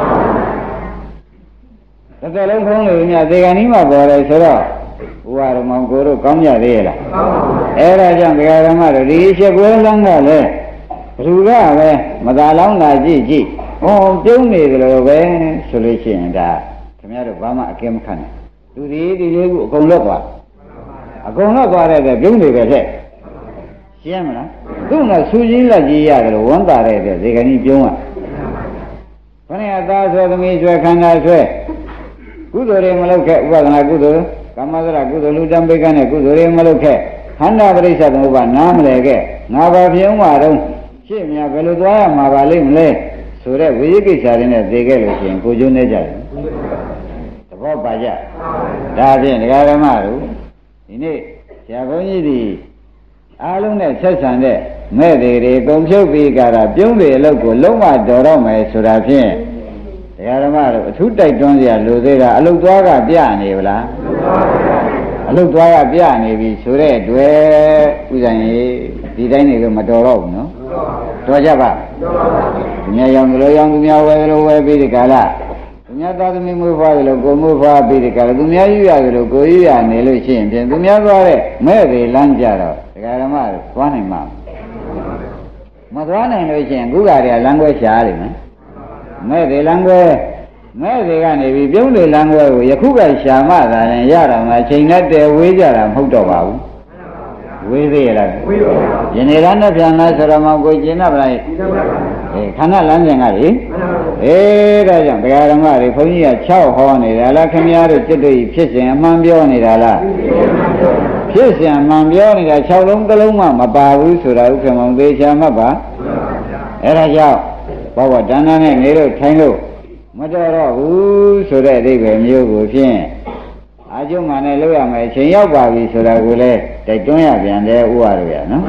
တစ်သက်လုံးဖုံးလို့မြတ်သေကံဤမှာပေါ်တယ်ဆိုတော့ဘုရားဓမ္မကိုတို့ကောင်းကြသေးရဲ့လားအဲ့ဒါကြောင့်ဓမ္မတို့ဒီအဆက်ကွဲလမ်းကလည်းဘ누구ကပဲမသာလောင်းလာကြည့်ပြုံးနေကြလို့ပဲဆိုလို့ရှိရင်ဒါခင်ဗျားတို့ဘာမှအကဲမခံနဲ့သူဒီလေးခုအကုန်လွတ်သွားတဲ့ပြုံးနေပဲတဲ့ရှင်းမလားသူ့ကဆူကြီးလက်ကြီးရတယ်လို့ဝန်တာတဲ့ဇေကဏီပြုံးခဏအသားဆွဲသမီးဆွဲခန္ဓာဆွဲကုသိုလ်တွေမလုပ်ခဲ့ဥပဒနာကုသိုလ်ကာမသရကုသိုလ်လူတံပိကနဲ့ကုသိုလ်တွေမလုပ်ခဲ့ခန္ဓာပရိစ္ဆေသမုပ္ပါနားမလဲခဲ့ငါဘာပြုံးမှာတော့ရှင်းမြဘယ်လိုသွားရမှာပါလိမ့်မလဲဆိုတဲ့ဝိရိကိစ္စတွေနဲ့သိခဲ့လို့ရှိရင်ကိုကျိုးနေကြတယ်သဘောပါကြဒါဖြင့်ဓမ္မတို့ဒီနေ့ဆရာဘုန်းကြီးဒီအားလုံးနဲ့ဆက်ဆံတဲ့မဲ့တွေကုန်ဖြုတ်ပြီးကြတာပြုံးတွေအလုပ်ကိုလုံးဝတော်တော့မယ်ဆိုတာဖြင့်ဓမ္မတို့အထူးတိုက်တွန်းစရာလိုသေးတာအလုပ်သွားကပြနေဗလားအလုပ်သွားကပြနေပြီဆိုတဲ့အတွက်ဥစ္စာကြီးဒီတိုင်းနေလို့မတော်တော့ဘူးနော်တော်ကြပါသူများရောင်လိုရောင်သူများဝယ်လိုဝယ်ပြီးဒီကလာသူများသားသမီးမွေးဖွားတယ်လို့ကိုမွေးဖွားပြီးဒီကလာသူများယူရတယ်လို့ကိုယူရနေလို့ရှိရင်ဖြင့်သူများသွားတဲ့မဲ့တွေလမ်းကြတော့ဒကာဓမ္မသွားနိုင်မှာမသွားနိုင်လို့ရှိရင်ခုကတည်းကလမ်းခွဲရှားလိမ့်မယ်မဲ့တွေလမ်းခွဲမဲ့တွေကနေပြီးပြုံးတွေလမ်းခွဲကိုယခုကရှာမှသာရင်ရတာမှချိန်နဲ့တည်းဝေးကြတာမဟုတ်တော့ပါဘူးဝေးသေးရလားဝေးပါဘူးယနေ့ကနဲ့ပြန်လာဆိုတော့မှကိုကျင်တော့ဗလားခန္ဓာလမ်းစဉ်ကလေဒါကြောင့်တရားဓမ္မတွေဘုန်းကြီးက6ဟောနေတာလားခင်ဗျားတို့จิตတို့ဖြစ်စဉ်အမှန်ပြောနေတာလားဖြစ်စဉ်အမှန်ပြောနေတာ6လုံးတစ်လုံးမှမပါဘူးဆိုတာဥက္ကမောင်သေးချာမှတ်ပါအဲ့ဒါကြောင့်ဘောဝတဏ္ဍာနဲ့နေလို့ထိုင်လို့မတော်တော့ဘူးဆိုတဲ့အဓိပ္ပာယ်မျိုးကိုဖြင့်အာကျုံမှနဲ့လောက်ရမယ်အချိန်ရောက်ပါပြီဆိုတာကိုလည်းတိုက်တွန်းရပြန်တယ်ဥပါရရနော်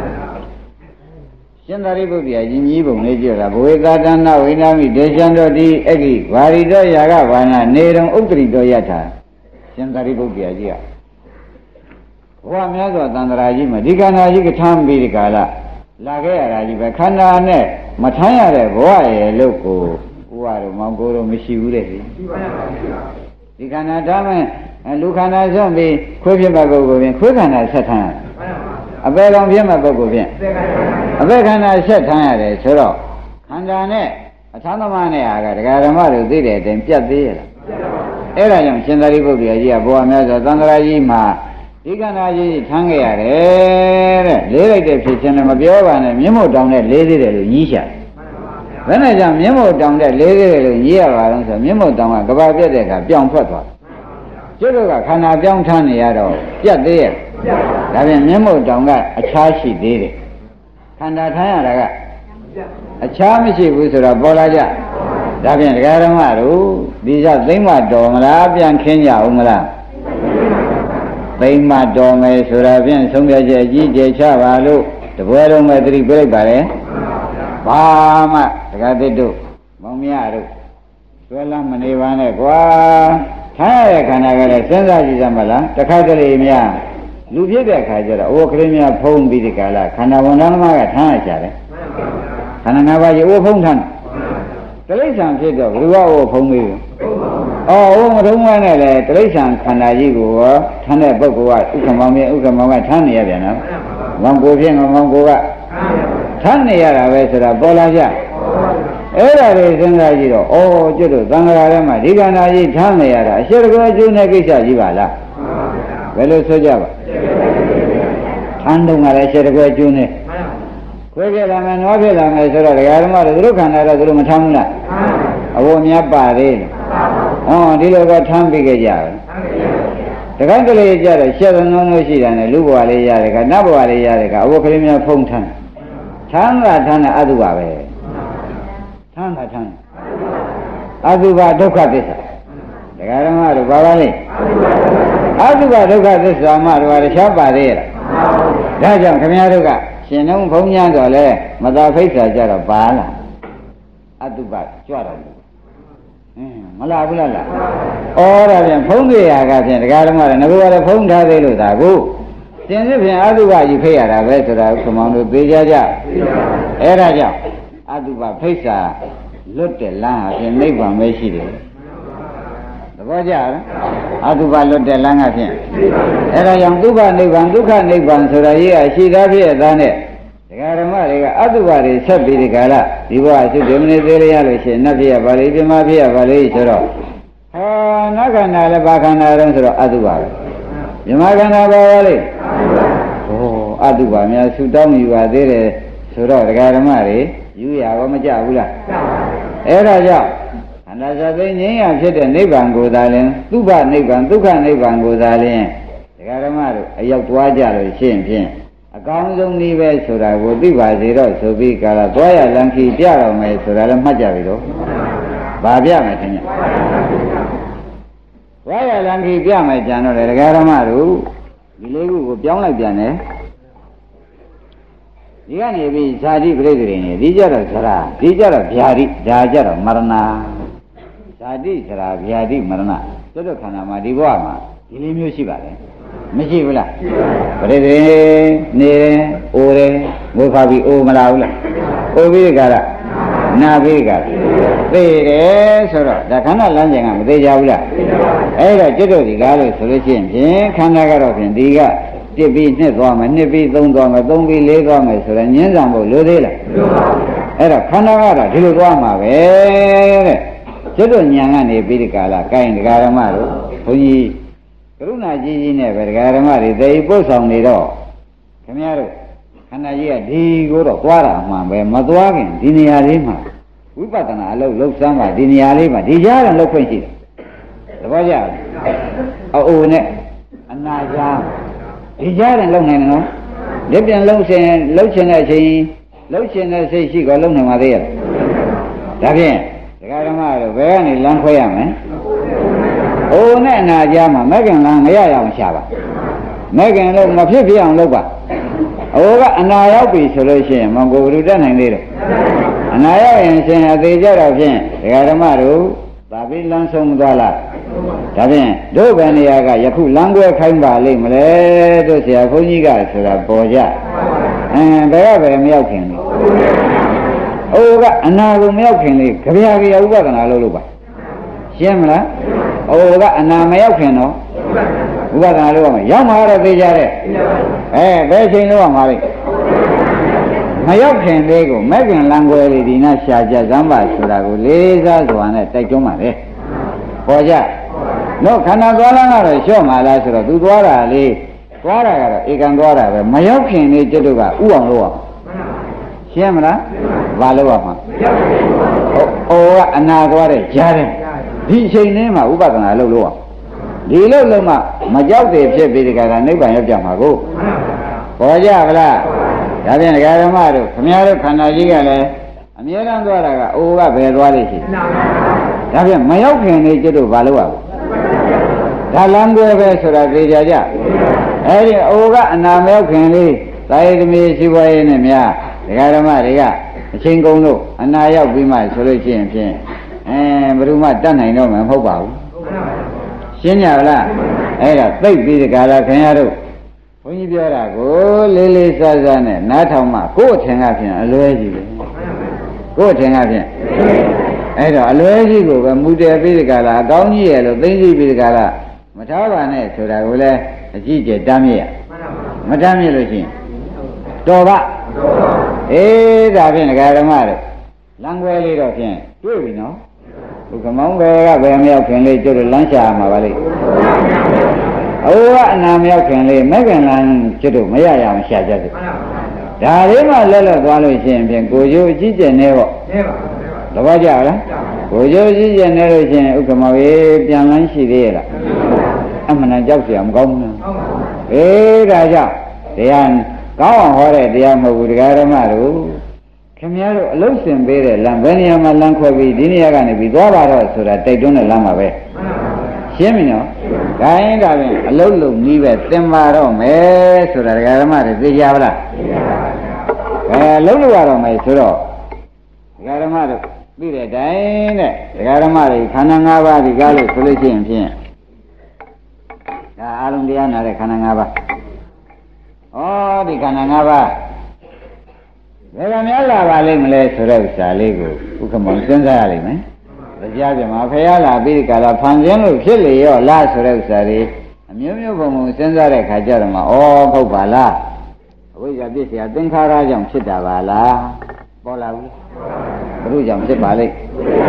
ရှင်သာရိပုတ္တရာကြီးကြီးပုံလေးကြည့်တာဘဝေကာတနာဝိနာမိဒေရှံတော်ဒီအက္ခိဗာရိတောယာကဘာနာနေတုံဥတ္တရိတောယထာရှင်သာရိပုတ္တရာကြီးကဘဝများစွာသံဃာကြီးမှာဒီခန္ဓာကြီးကထမ်းပြီးဒီကာလလာခဲ့ရတာကြီးပဲခန္ဓာနဲ့မထမ်းရတဲ့ဘဝရဲ့လို့ကိုဥပါရမောင်ကိုတော့မရှိဘူးတဲ့ဒီခန္ဓာထားမယ်လူခန္ဓာဆုံးပြီးခွေးဖြစ်မဲ့ပုဂ္ဂိုလ်ဖြင့်ခွေးခန္ဓာဆက်ထမ်းအပေကောင်ဖြစ်မဲ့ပုဂ္ဂိုလ်ဖြင့်အပေခန္ဓာဆက်ထမ်းရတယ်ဆိုတော့ခန္ဓာနဲ့အထာသမားနဲ့ဟာကဒကာဓမ္မတို့သိတဲ့အတိုင်းပြတ်သေးရလားအဲ့ဒါကြောင့်ရှင်သာရိပုတ္တရာကြီးကဘဝများစွာသံဃာကြီးမှာဒီခန္ဓာကြီးထမ်းခဲ့ရတယ်တဲ့လေးလိုက်တဲ့ဖြစ်ခြင်းလည်းမပြောပါနဲ့မျက်မှောက်တောင်နဲ့လေးသေးတယ်လို့ကြီးရှာဘယ်နဲ့ကြောင့်မျက်မှောက်တောင်နဲ့လေးသေးတယ်လို့ကြီးရပါတော့ဆိုမျက်မှောက်တောင်ကကဘာပြတ်တဲ့အခါပြောင်းထွက်သွားကျွတ်တို့ကခန္ဓာပြောင်းထမ်းနေရတော့ပြတ်သေးရဲ့ဒါပြန်မျက်မှောက်တောင်ကအခြားရှိသေးတယ်ခန္ဓာထမ်းရတာကအခြားမရှိဘူးဆိုတော့ပေါ်လာကြဒါပြန်ဒကာဓမ္မတို့ဒီကသိမ့်မတော်မလားပြန်ခင်းကြအောင်မလားသိမ့်မတော်မယ်ဆိုတာဖြင့်ဆုံးဖြတ်ချက်အကြီးကျယ်ချပါလို့တပွဲတော့မဲ့သတိပြလိုက်ပါလေဘာမှတက္ကသစ်တို့မောင်မြတို့ဆွဲလမ်းမနေပါနဲ့ကွာထားရတဲ့ခန္ဓာကလည်းစဉ်းစားကြည့်စမ်းပါလားတခါတလေများလူဖြစ်တဲ့ခါကျတော့အိုးကလေးများဖုံးပြီးဒီကလာခန္ဓာဝန်ထမ်းသမားကထားရကြတယ်ခန္ဓာ၅ပါးကြီးအိုးဖုံးထားတယ်တိရစ္ဆာန်ဖြစ်တော့ဘယ်လိုအိုးဖုံးပြီးအိုးမထုံးမနဲ့လေတိရစ္ဆာန်ခန္ဓာကြီးကိုထမ်းတဲ့ပုဂ္ဂိုလ်ကဥက္ကမောင်မြဥက္ကမောင်ကထမ်းနေရပြန်နော်မောင်ကိုဖြစ်မောင်ကိုကထမ်းနေရတာပဲဆိုတာပေါ်လာကြအဲ့ဒါတွေစဉ်းစားကြည့်တော့ဩကျွတ်တို့သံဃာထဲမှာဒီခန္ဓာကြီးထမ်းနေရတာအရှိတကွယ်ကျိုးတဲ့ကိစ္စကြီးပါလားဘယ်လိုဆိုကြပါထမ်းတော့ကလည်းအရှိတကွယ်ကျိုးနေခွဲခဲ့လာမယ်နွားဖြစ်လာမယ်ဆိုတော့ဒကာဓမ္မတို့သူတို့ခန္ဓာတော့သူတို့မထမ်းဘူးလားအဝတ်များပါသေးတယ်ဟောဒီလိုကထမ်းပြီးကြတယ်တခါတလေကြတော့ရှက်လုံးလုံးရှိတာနဲ့လူဘဝလေးရတယ်ကနတ်ဘဝလေးရတယ်ကအဝတ်ကလေးများဖုံးထမ်းထမ်းတဲ့အတုပါပဲထမ်းအတုပါဒုက္ခသစ္စာဒကာဓမ္မတို့ဘာပါလဲအတုပါဒုက္ခသစ္စာမှတော့တခြားပါသေးရဲ့ဒါကြောင့်ခင်ဗျားတို့ကရှင်လုံးဘုံညာတော့လဲမသာဖိစ္ဆာကြတော့ပါလားအတုပါကြွတော့မလားဘူးလားဩဒါပြန်ဖုံးပြရကဖြင့်ဒကာဓမ္မတွေငါတို့ကလည်းဖုံးထားသေးလို့ဒါကိုသင်စစ်ဖြင့်အတုပကြီးဖိတ်ရတာပဲဆိုတာခမောင်တို့သိကြကြအဲ့ဒါကြောင့်အတုပဖိတ်စာလွတ်တဲ့လမ်းဟာဖြင့်နိဗ္ဗာန်ပဲရှိတယ်သဘောကျလားအတုပလွတ်တဲ့လမ်းကဖြင့်အဲ့ဒါကြောင့်ဒုက္ခနိဗ္ဗာန်ဒုက္ခနိဗ္ဗာန်ဆိုတာရေးကရှိသားဖြစ်သားနဲ့ဒကာဓမ္မတွေကအတုပတွေဆက်ပြီးဒီကလာဒီဘဝသုတေမနေသေးရလို့ရှိရင်နတ်ဖြစ်ရပါလေပြမဖြစ်ရပါလေဆိုတော့ဟာနတ်ခန္ဓာလည်းဘာခန္ဓာတုံးဆိုတော့အတုပပဲပြမခန္ဓာပါပါလေဟောအတုပများဆူတောင်းယူပါသေးတယ်ဆိုတော့ဒကာဓမ္မတွေယူရရောမကြဘူးလားအဲ့ဒါကြောင့်ခန္ဓာသဘိငြိမ်းရဖြစ်တဲ့နိဗ္ဗာန်ကိုသာလင်သုဘနိဗ္ဗာန်ဒုက္ခနိဗ္ဗာန်ကိုသာလင်ဒကာဓမ္မတို့အရောက်သွားကြလို့ရှိရင်ဖြင့်အကောင်းဆုံးနည်းပဲဆိုတာကိုသိပါစေတော့ဆိုပြီးကာလသွားရလန်ခီပြတော်မယ်ဆိုတာလည်းမှတ်ကြပြီတော့ဗာပြမယ်ခင်ဗျသွားရလန်ခီပြမယ်ကြံတော့လေဒကာဓမ္မတို့ဒီလေးခုကိုပြောင်းလိုက်ပြန်တယ်ဒီကနေပြီးဇာတိပြိတ္တိနေဒီကြတော့ဇရာဒီကြတော့ဗျာတိဒါကြတော့မရဏဇာတိဇရာဗျာတိမရဏကျွတ်ခန္ဓာမှာဒီဘဝမှာဒီလေးမျိုးရှိပါတယ်မရှိဘူးလားပြိတ္တိနေတယ်အိုတယ်ငိုခါပြီးအိုမလာဘူးလားအိုပြီးကြတာနာပြီးကြတာသိတယ်ဆိုတော့ဒါခန္ဓာလမ်းစဉ်ကမသေးကြဘူးလားအဲ့တော့ကျွတ်ဒီကားလို့ဆိုလို့ရှိရင်ဖြင့်ခန္ဓာကတော့ဖြင့်ဒီကတစ်ပြီးနှစ်သွားမယ်နှစ်ပြီးသုံးသွားမယ်သုံးပြီးလေးသွားမယ်ဆိုတော့ညင်းဆောင်ဖို့လိုသေးလားအဲ့တော့ခန္ဓာကတော့ဒီလိုသွားမှာပဲတဲ့ကျွတ်ညံကနေပြီးဒီကာလကိုင်းဒကာရမတို့ဘုန်းကြီးကရုဏာကြီးကြီးနဲ့ပဲဒကာရမတွေသိပို့ဆောင်နေတော့ခင်ဗျားတို့ခန္ဓာကြီးကဒီကိုတော့သွားတာမှန်ပဲမသွားခင်ဒီနေရာလေးမှာဝိပဿနာအလုပ်လုပ်စမ်းပါဒီနေရာလေးမှာဒီကြားတော့လုပ်ခွင့်ရှိတယ်သဘောကျလားအိုနဲ့အနာကြားဒီကြားတယ်လုံနိုင်တယ်နော်လက်ပြန်လုံးရှင်လှုပ်ရှင်တဲ့အချိန်လှုပ်ရှင်တဲ့စိတ်ရှိကောလုံနိုင်ပါသေးရဲ့ဒါဖြင့်ဒကာဓမ္မတို့ဘယ်ကနေလမ်းခွဲရမလဲအိုနဲ့အနာကြားမှာမဲ့ခင်လမ်းမရရအောင်ရှာပါမဲ့ခင်လို့မဖြစ်ဖြစ်အောင်လုပ်ပါအိုကအနာရောက်ပြီဆိုလို့ရှိရင်မကိုဘယ်လိုတတ်နိုင်သေးတယ်အနာရောက်ရင်ရှင်အသေးကြတော့ဖြင့်ဒကာဓမ္မတို့ဗာပြီးလမ်းဆုံးမသွားလားဒါဖြင့်တို့ဘယ်နေရာကယခုလမ်းခွဲခိုင်းပါလိမ့်မလဲတို့ဆရာဘုန်းကြီးကဆိုတာပေါ်ကြဘယ်ကဘယ်မရောက်ခင်လဲအိုကအနာကိုမရောက်ခင်လေကြပြကြဥပဒနာလုပ်လို့ပါရှင်းမလားအိုကအနာမရောက်ခင်တော့ဥပဒနာလုပ်ရမယ်ရောက်မှာတော့သိကြတဲ့ဘယ်ချိန်လုပ်ရမှာလဲမရောက်ခင်လေးကိုမဲ့ခင်လမ်းခွဲလေးဒီနာရှာကြဇမ်းပါဆိုတာကိုလေးစားစွာနဲ့တိုက်တွန်းပါလေပေါ်ကြတော့ခန္ဓာသွားလမ်းကတော့လျှော့မှာလားဆိုတော့သူသွားတာလေးသွားတာကတော့ဧကံသွားတာပဲမရောက်ခင်လေးကျွတ်တို့ကဥအောင်လို့ရမှာရှင်းမလားဘာလို့ရမှာအိုကအနာသွားတဲ့ကြားတယ်ဒီအချိန်လေးမှာဥပဒနာလုပ်လို့ရဒီလို့လုံးမှမကြောက်တယ်ဖြစ်ပြီးဒီကနိဗ္ဗာန်ရောက်ကြမှာကိုပေါ်ကြဗလားဒါဖြင့်ဒကာဓမ္မတို့ခမည်းတော်ခန္ဓာကြီးကလည်းအမြဲတမ်းသွားတာကအိုကဘယ်သွားလိမ့်ရှိဒါဖြင့်မရောက်ခင်လေးကျွတ်တို့ဘာလို့ရဘူးဒါလမ်းတွဲပဲဆိုတာသိကြကြအဲ့ဒီအိုကအနာမရောက်ခင်လေး Tại vì mình chỉ quay này mía, cái đó mà đấy cả, trên công độ, anh ai học bí mật số lượng chuyện chuyện, bữa mà tân này nó mà không bảo, xin nhờ là, là tây bị cái là cái nào bố như bây giờ cô lê lê sa sa này, nát thòng mà, cô thèn ngáp chuyện, lười gì vậy, cô thèn ngáp chuyện, đó lười gì cô, cái mũi đề bị cái là, cao như vậy rồi, tây gì bị cái là, mà tháo vào này, số là cô lấy, chỉ chế đam mê, mà đam mê rồi chứ, đồ bạ, ra phiền cái đó mà rồi, lăng quay đi rồi phiền,တွေ့ပြီနော်ဘုကမောင်းပဲကဘယ်မြောက်ခင်လေးကျတော့လမ်းရှာမှာပါလေအိုးကအနာမြောက်ခင်လေးမဲ့ခင်လမ်းကျတော့မရရအောင်ရှာကြတယ်ဒါလေးမှလက်လွတ်သွားလို့ရှိရင်ဖြင့်ကိုကျိုးအကြီးကျယ်နေပေါ့သဘောကျလားကိုကျိုးအကြီးကျယ်နေလို့ရှိရင်ဥက္ကမောရေပြန်လန်းရှိသေးရဲ့လားအမှန်တန်ကြောက်เสียမကောင်းဘူးဒါကြောင့်တရားကောင်းအောင်ဟောတဲ့တရားမဟုတ်ဘူးတရားဓမ္မတို့ခင်ဗျားတို့အလုံးစင်ပေးတဲ့လမ်းဘယ်နေရာမှာလမ်းခွဲပြီးဒီနေရာကနေပြီးသွားပါတော့ဆိုတာတိုက်တွန်းတဲ့လမ်းပါပဲရှင်းပြီနော်ဒါရင်ဒါဖြင့်အလုံးလုံးကြီးပဲသင်ပါတော့မယ်ဆိုတာဒကာဓမ္မတွေသိကြပါလားလုံးလို့ရတော့မယ်ဆိုတော့ဒကာဓမ္မတို့သိတဲ့တိုင်းတဲ့ဒကာဓမ္မတွေခန္ဓာ၅ပါးဒီကားလို့ဆိုလို့ရှိရင်ဖြင့်ဒါအလုံးတရားနာတဲ့ခန္ဓာ၅ပါးဒီခန္ဓာ၅ပါးဘယ်ကများလာပါလိမ့်မလဲဆိုတဲ့ဥစ္စာလေးကိုဥက္ကမောစဉ်းစားရလိမ့်မယ်။တရားပြမှာဖရာလာပြီးကာလဖန်ဆင်းလို့ဖြစ်လေရောလားဆိုတဲ့ဥစ္စာလေးအမျိုးမျိုးပုံပုံစဉ်းစားတဲ့ခါကျတော့မှဟုတ်ပါလား။အဝိဇ္ဇာပြည့်စရာသင်္ခါရကြောင့်ဖြစ်တာပါလား။ပေါ်လာဘူး။ဘုရုကြောင့်ဖြစ်ပါလိမ့်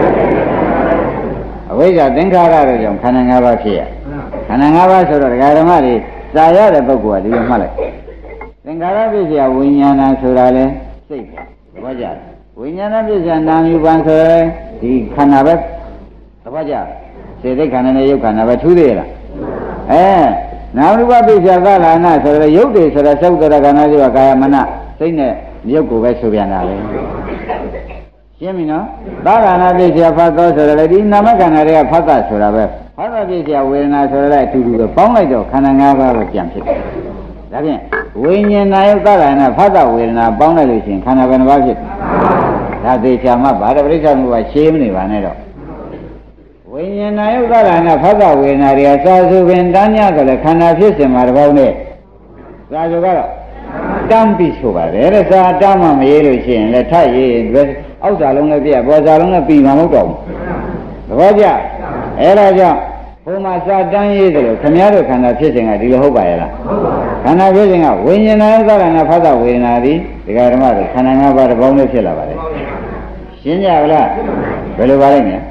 ။အဝိဇ္ဇာသင်္ခါရတို့ကြောင့်ခန္ဓာ၅ပါးဖြစ်ရ။ခန္ဓာ၅ပါးဆိုတော့ဒကာဓမ္မတွေစာရတဲ့ပုဂ္ဂိုလ်ကဒီလိုမှတ်လိုက်။သင်္ခါရပြည့်စရာဝိညာဏဆိုတာလဲစိတ်သဘောကျဝိညာဏပြစ္ဆာနာမြူပံဆိုရင်ဒီခန္ဓာပဲသဘောကျစေတိတ်ခန္ဓာနဲ့ယုတ်ခန္ဓာပဲထူးသေးလားနာမရူပပြစ္ဆာသလာနာဆိုတော့ယုတ်တွေဆိုတော့သုတ္တရခန္ဓာတွေကကာယမနစိတ်နဲ့ယုတ်ကိုပဲဆိုပြန်တာလေရှင်းပြီနော်သာရဏပြစ္ဆာဖတ်သောဆိုတော့ဒီနာမခန္ဓာတွေကဖတ်တာဆိုတာပဲဖတ်တာပြစ္ဆာဝေဒနာဆိုတော့အတူတူပဲပေါင်းလိုက်တော့ခန္ဓာ၅ပါးပဲပြန်ဖြစ်တယ်ဒါဖြင့်ဝိညာဏယုတ်သရဏဖတ်တာဝေဒနာပေါင်းလိုက်လို့ရှိရင်ခန္ဓာဘယ်နှပါးဖြစ်ဒါသေချာမှဗာဒပရိစ္ဆေမှုကရှင်းမနေပါနဲ့တော့ဝိညာဏယုတ်သရဏဖတ်တာဝေဒနာတွေကစာစုပင်တန်းညဆိုလဲခန္ဓာဖြစ်စဉ်မှာတစ်ပေါင်းနဲ့စာစုကတော့တန်းပြီးဆိုပါတယ်တဲ့စာတန်းမှမရေးလို့ရှိရင်လည်းထပ်ရေးအောက်စာလုံးလည်းပြပေါ်စာလုံးလည်းပြီးမှမဟုတ်တော့ဘူးသဘောကျအဲ့ဒါကြောင့်ဘုံမှာစာတန်းရေးတယ်လို့ခင်ဗျားတို့ခန္ဓာဖြစ်စဉ်ကဒီလိုဟုတ်ပါရဲ့လားခန္ဓာဖြစ်စဉ်ကဝိညာဏသရဏဖတ်တာဝေဒနာသည်ဒီကဓမ္မတို့ခန္ဓာ၅ပါးတစ်ပေါင်းနဲ့ဖြစ်လာပါတယ်ရှင်းကြပါလားဘယ်လိုပါလိမ့်မလဲ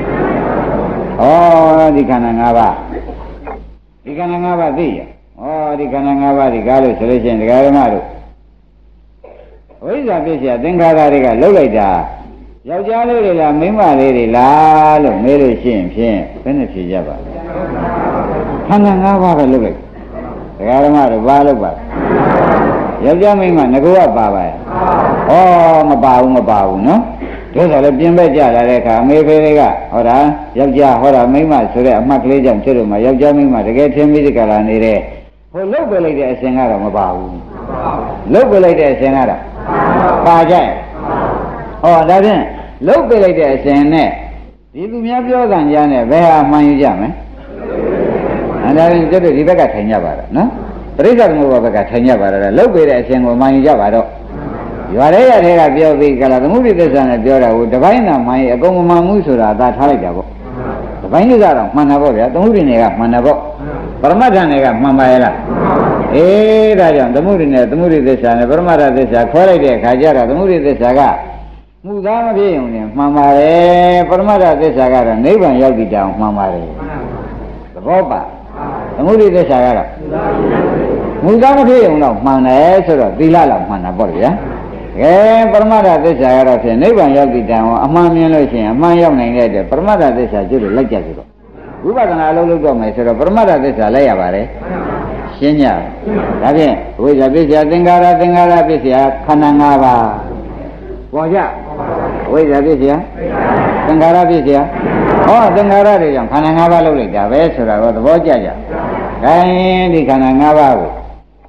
ဒီခန္ဓာ၅ပါးဒီခန္ဓာ၅ပါးသိရဒီခန္ဓာ၅ပါးဒီကားလို့ဆိုလို့ရှိရင်ဒီကဓမ္မတို့ဝိဇ္ဇာပြည့်စရာသင်္ခါရတွေကလှုပ်လိုက်တာယောက်ျားလေးတွေလားမိန်းမလေးတွေလားလို့မေးလို့ရှိရင်ဖြင့်ဘယ်နဲ့ဖြေကြပါလဲခန္ဓာ၅ပါးပဲလှုပ်လိုက်ဒကာဓမ္မတို့ဘာလုပ်ပါယောက်ျားမိန်းမငကူကပါပါရဲ့မပါဘူးနော်တို့ဆိုလည်းပြင်ပက်ကြလာတဲ့အခါအမေဖေတွေကဟောတာယောက်ျားဟောတာမိန်းမဆိုတဲ့အမှတ်ကလေးကြောင့်ကျွတ်လို့မှယောက်ျားမိန်းမတကယ်ထင်ပြီးကြလာနေတဲ့ဟိုလှုပ်ပြလိုက်တဲ့အစဉ်ကတော့မပါဘူးလှုပ်ပြလိုက်တဲ့အစဉ်ကတော့ပါကြရဲ့ဒါဖြင့်လှုပ်ပြလိုက်တဲ့အစဉ်နဲ့ဒီလူများပြောကြကြနဲ့ဘယ်ဟာမှန်ယူကြမလဲဒါဖြင့်ကျွတ်တို့ဒီဘက်ကထိုင်ကြပါတော့နော်ပရိစ္ဆေသမုပ္ပါဘက်ကထိုင်ကြပါတော့လှုပ်ပြတဲ့အစဉ်ကိုမှန်ယူကြပါတော့ရွာရဲရတဲ့ကပြောပြီးကြလားသမုဒိသစ္စာနဲ့ပြောတာကိုတပိုင်းသာမှန်ရင်အကုန်မမှန်ဘူးဆိုတာသာထားလိုက်တာပေါ့တပိုင်းကိစ္စတော့မှန်တာပေါ့ဗျာသမုဒိနယ်ကမှန်တာပေါ့ပရမတ္ထနယ်ကမှန်ပါရဲ့လားဒါကြောင့်သမုဒိနယ်သမုဒိသစ္စာနဲ့ပရမတ္ထသစ္စာခွဲလိုက်တဲ့အခါကျတော့သမုဒိသစ္စာကမှုသားမဖြစ်ုံနဲ့မှန်ပါတယ်ပရမတ္ထသစ္စာကတော့နိဗ္ဗာန်ရောက်တည်တောင်မှန်ပါတယ်သဘောပါသမုဒိသစ္စာကတော့မူသားမဖြစ်ုံတော့မှန်တယ်ဆိုတော့သီလလောက်မှန်တာပေါ့ဗျာပရမတ္ထသစ္စာကတော့ဖြင့်နိဗ္ဗာန်ရောက်တည်တံအမှန်မြင်လို့ရှိရင်အမှန်ရောက်နိုင်တဲ့အတွက်ပရမတ္ထသစ္စာကျွတ်လို့လိုက်ကြဆိုတော့ဝိပဿနာအလုပ်လုပ်တော့မယ်ဆိုတော့ပရမတ္ထသစ္စာလိုက်ရပါတယ်ရှင်းကြဒါဖြင့်ဝိဇ္ဇာပစ္စယသင်္ခါရပစ္စယခန္ဓာ၅ပါးပေါ်ကြဝိဇ္ဇာပစ္စယသင်္ခါရပစ္စယသင်္ခါရတွေကြောင့်ခန္ဓာ၅ပါးလုပ်လိုက်တာပဲဆိုတာကိုသဘောကျကြခိုင်းဒီခန္ဓာ၅ပါးကိုဒ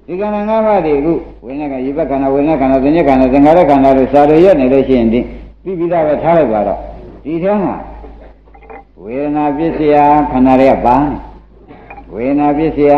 ဒီခန္ဓာ၅ပါးဒီခုဝိညာဉ်ကယိပခန္ဓာဝိညာဉ်ခန္ဓာသင်္ညခန္ဓာသင်္ခါရခန္ဓာလို့စာရရွတ်နေလို့ရှိရင်ဒီပြီးသားပဲထားလိုက်ပါတော့ဒီထဲမှာဝေဒနာပစ္စယခန္ဓာတွေကပါဝေဒနာပစ္စယ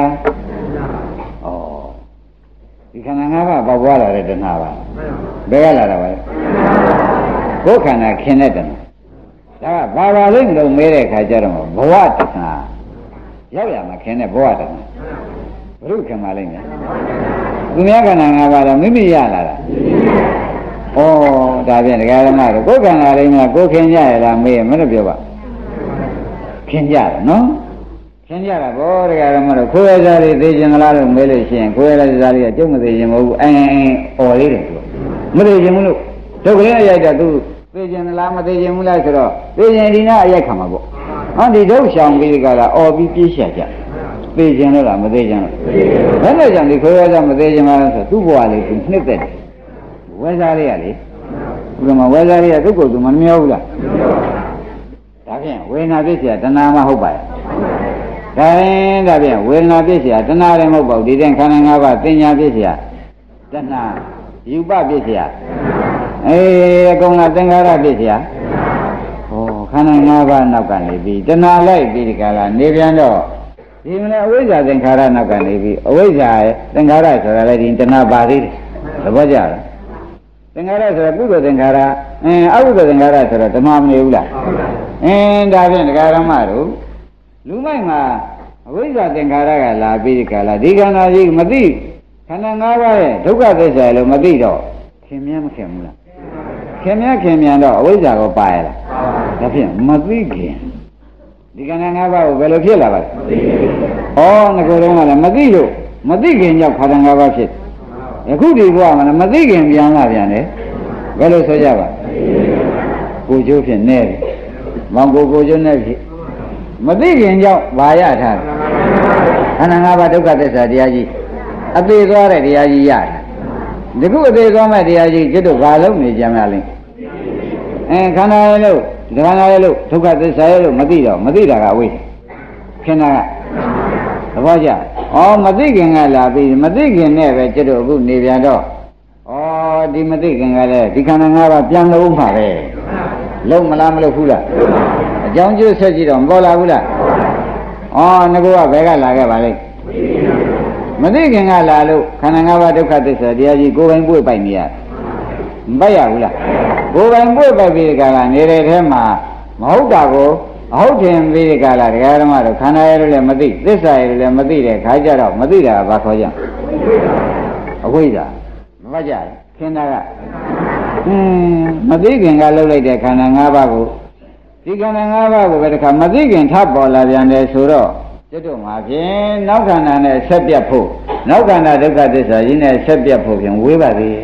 ဒီခန္ဓာ၅ပါးပေါက်ပွားလာတဲ့တဏှာပါဘယ်ကလာတာပါလဲကိုယ်ခန္ဓာခင်တဲ့တဏှာဒါကဘာပါလိမ့်လို့မဲတဲ့ခါကျတော့ဘဝတဏှာရောက်ရမှာခင်တဲ့ဘဝတဏှာဘုရုခင်ပါလိမ့်မယ်သူများခန္ဓာ၅ပါးတော့မိမိရလာတာဩဒါပြန်ဒကာရမတို့ကိုယ်ခန္ဓာလေးများကိုယ်ခင်ကြရလားမေးမလို့ပြောပါခင်ကြတယ်နော်ခင်ကြတာဘောဒကာရမတို့ခိုးရစားလေးသိခြင်းလားလို့မေးလို့ရှိရင်ခိုးရစားလေးကကျုပ်မသိခြင်းမဟုတ်ဘူးအင်းអော်လေးတယ်သူမသိခြင်းမလို့ဒုက္ခလေးအရိုက်တာသူသိခြင်းလားမသိခြင်းဘူးလားဆိုတော့သိခြင်းဒီနာအရိုက်ခံမှာပေါ့ဟောဒီဒုက္ခဆောင်ပြီးကြတာអော်ပြီးပြေးရှာကြသိခြင်းလို့လားမသိခြင်းလို့ဘယ်လိုကြောင့်ဒီခိုးရစားမသိခြင်းလားဆိုသူ့ဘဝလေးသူနှစ်သက်တယ်ဝဲစားလေးကလေဘုရားမဝဲစားလေးကသူ့ကိုယ်သူမမျောဘူးလားဒါဖြင့်ဝေဒနာပစ္စယတဏှာမဟုတ်ပါရဲ့ဒါဖြင့်ဝေဒနာပစ္စယတဏှာလည်းမဟုတ်ပါဘူးဒီတဲ့ခန္ဓာ၅ပါးသင်ညာပစ္စယတဏှာယူပပစ္စယအကုန်လားသင်္ခါရပစ္စယခန္ဓာ၅ပါးနောက်ကနေပြီးတဏှာလိုက်ပြီးဒီကလာနေပြန်တော့ဒီမလဲအဝိဇ္ဇာသင်္ခါရနောက်ကနေပြီးအဝိဇ္ဇာသင်္ခါရဆိုတာလည်းဒီတဏှာပါသေးတယ်သဘောကျလားသင်္ခါရဆိုတာကုသိုလ်သင်္ခါရအကုသိုလ်သင်္ခါရဆိုတော့ဓမ္မမနေဘူးလားဒါဖြင့်ဒကာရမတို့လူမိုက်မှာအဝိဇ္ဇာသင်္ခါရကလာပြီးဒီကလာဒီခန္ဓာကြီးမသိခန္ဓာ၅ပါးရဲ့ဒုက္ခသစ္စာလို့မသိတော့ခင်မြမခင်ဘူးလားခင်မြန်တော့အဝိဇ္ဇာကိုပါရလားဒါဖြင့်မသိခင်ဒီခန္ဓာ၅ပါးကိုဘယ်လိုဖြစ်လာပါလဲငါကိုယ်လုံးကလည်းမသိလို့မသိခင်ကြောင့်ခန္ဓာ၅ပါးဖြစ်အခုဒီဘဝမှာမသိခင်ပြန်လာပြန်တယ်ဘယ်လိုဆိုကြပါကိုကျိုးဖြစ်နေတယ်မောင်ကိုကျိုးနေဖြစ်မသိခင်ကြောင့်ဘာရထားခန္ဓာ၅ပါးဒုက္ခသစ္စာတရားကြီးအသေးသွားတဲ့တရားကြီးရတယ်ဒီခုအသေးသွားမဲ့တရားကြီးကျွတ်တို့ဘာလုံးနေကြမလဲခန္ဓာရဲ့လို့ဒီခန္ဓာရဲ့လို့ဒုက္ခသစ္စာရဲ့လို့မသိတော့မသိတာကဝိခင်တာကသဘောကျမသိခင်ကလာပြီးမသိခင်နဲ့ပဲကျွတ်တို့အခုနေပြန်တော့ဒီမသိခင်ကလည်းဒီခန္ဓာ၅ပါးပြန်လုံးမှာပဲလုံးမလားမလို့ဘူးလားအကြောင်းကျိုးဆက်ကြည့်တော့မပေါ်လာဘူးလားငါကဘယ်ကလာခဲ့ပါလဲမသိခင်ကလာလို့ခန္ဓာ၅ပါးဒုက္ခသစ္စာတရားကြီးကိုယ်ပိုင်ပွေ့ပိုက်နေရမပိုက်ရဘူးလားကိုယ်ပိုင်ပွေ့ပိုက်ပြီးဒီကလာနေတဲ့ထဲမှာမဟုတ်တာကိုအဟုတ်ထင်ပြီးဒီကလာဒကာဓမ္မတို့ခန္ဓာရဲ့လည်းမသိသစ္စာရဲ့လည်းမသိတဲ့ခါကြတော့မသိတာဘာခေါ်ကြအဝိဇ္ဇာမမှတ်ကြခင်တာကမသိခင်ကလှုပ်လိုက်တဲ့ခန္ဓာ၅ပါးကိုဒီခန္ဓာ၅ပါးကိုပဲတခါမသိခင်ထပ်ပေါ်လာပြန်တယ်ဆိုတော့ကျွတ်တို့မှာဖြင့်နောက်ခန္ဓာနဲ့ဆက်ပြတ်ဖို့နောက်ခန္ဓာဒုက္ခသစ္စာကြီးနဲ့ဆက်ပြတ်ဖို့ဖြင့်ဝေးပါသေး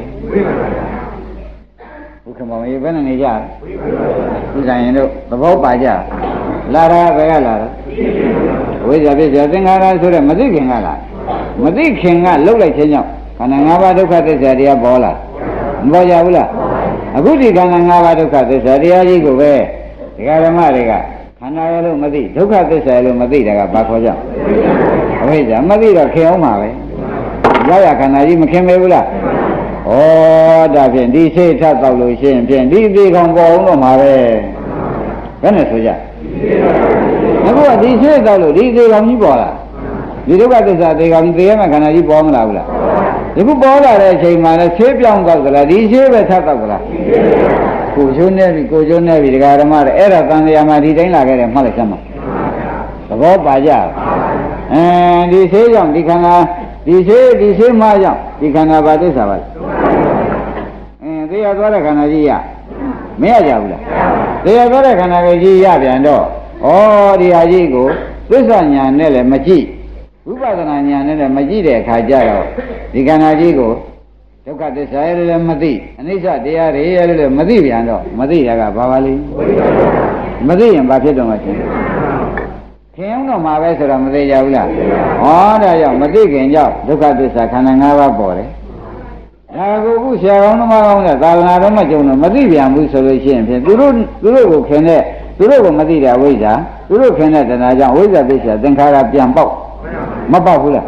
ဘုခမောင်ရေဘယ်နဲ့နေကြဥဆိုင်ရင်တို့သဘောပါကြလာတာပဲကလာတော့ဝိဇ္ဇာပစ္စယသင်္ခါရဆိုတဲ့မသိခင်ကလာမသိခင်ကလှုပ်လိုက်ခြင်းကြောင့်ခန္ဓာ၅ပါးဒုက္ခသစ္စာတရားပေါ်လာမပေါ်ကြဘူးလားအခုဒီခန္ဓာ၅ပါးဒုက္ခသစ္စာတရားကြီးကိုပဲဒကာဓမ္မတွေကခန္ဓာရဲ့လို့မသိဒုက္ခသစ္စာရဲ့လို့မသိတာကဘာခေါ်ကြအဝိဇ္ဇာမသိတော့ခင်အောင်ပါပဲရောက်ရခန္ဓာကြီးမခင်မေဘူးလားဒါဖြင့်ဒီစိတ်ထပ်တော့လို့ရှိရင်ဖြင့်ဒီအသေးကောင်ပေါ်အောင်တော့မှာပဲဘယ်နဲ့ဆိုကြအခုကဒီစိတ်တော့လို့ဒီအသေးကောင်ကြီးပေါ်လာဒီဒုက္ခသစ္စာအသေးကောင်ကြီးသိရမှခန္ဓာကြီးပေါ်မလာဘူးလားဒီခုပေါ်လာတဲ့အချိန်မှာလည်းဆေးပြောင်းတော့ကြလားဒီဆေးပဲထပ်တော့ကြလားကိုကျိုးနေပြီဒကာဓမ္မတွေအဲ့ဒါတန်တရားမှာဒီတိုင်းလာခဲ့တယ်မှတ်လိုက်စမ်းပါသဘောပါကြဒီဆေးကြောင့်ဒီခန္ဓာဒီဆေးမကြောင့်ဒီခန္ဓာဘာသစ္စာပါလဲသိရသွားတဲ့ခန္ဓာကြီးရမရကြဘူးလားသိရသွားတဲ့ခန္ဓာကြီးရပြန်တော့ဒီဟာကြီးကိုသစ္စာညာနဲ့လည်းမကြည့်ဝိပဿနာဉာဏ်နဲ့လည်းမကြည့်တဲ့အခါကျတော့ဒီခန္ဓာကြီးကိုဒုက္ခသစ္စာရဲ့လည်းမသိအနိစ္စတရားတွေရဲ့လည်းမသိပြန်တော့မသိတာကဘာပါလိမ့်မသိရင်ဘာဖြစ်တော့မှချင်းခင်အောင်တော့မှာပဲဆိုတော့မသိကြဘူးလားဒါကြောင့်မသိခင်ကြောင့်ဒုက္ခသစ္စာခန္ဓာ၅ပါးပေါ်တယ်ဒါကိုအခုဆရာကောင်းသမားကောင်းတဲ့သာသနာတော်မှကျုံတော့မသိပြန်ဘူးဆိုလို့ရှိရင်ဖြင့်သူတို့ကိုခင်တဲ့သူတို့ကိုမသိတာဝိဇ္ဇာသူတို့ခင်တဲ့တဏှာကြောင့်ဝိဇ္ဇာပစ္စယသင်္ခါရပြန်ပေါက်မပေါက်ဘူးလား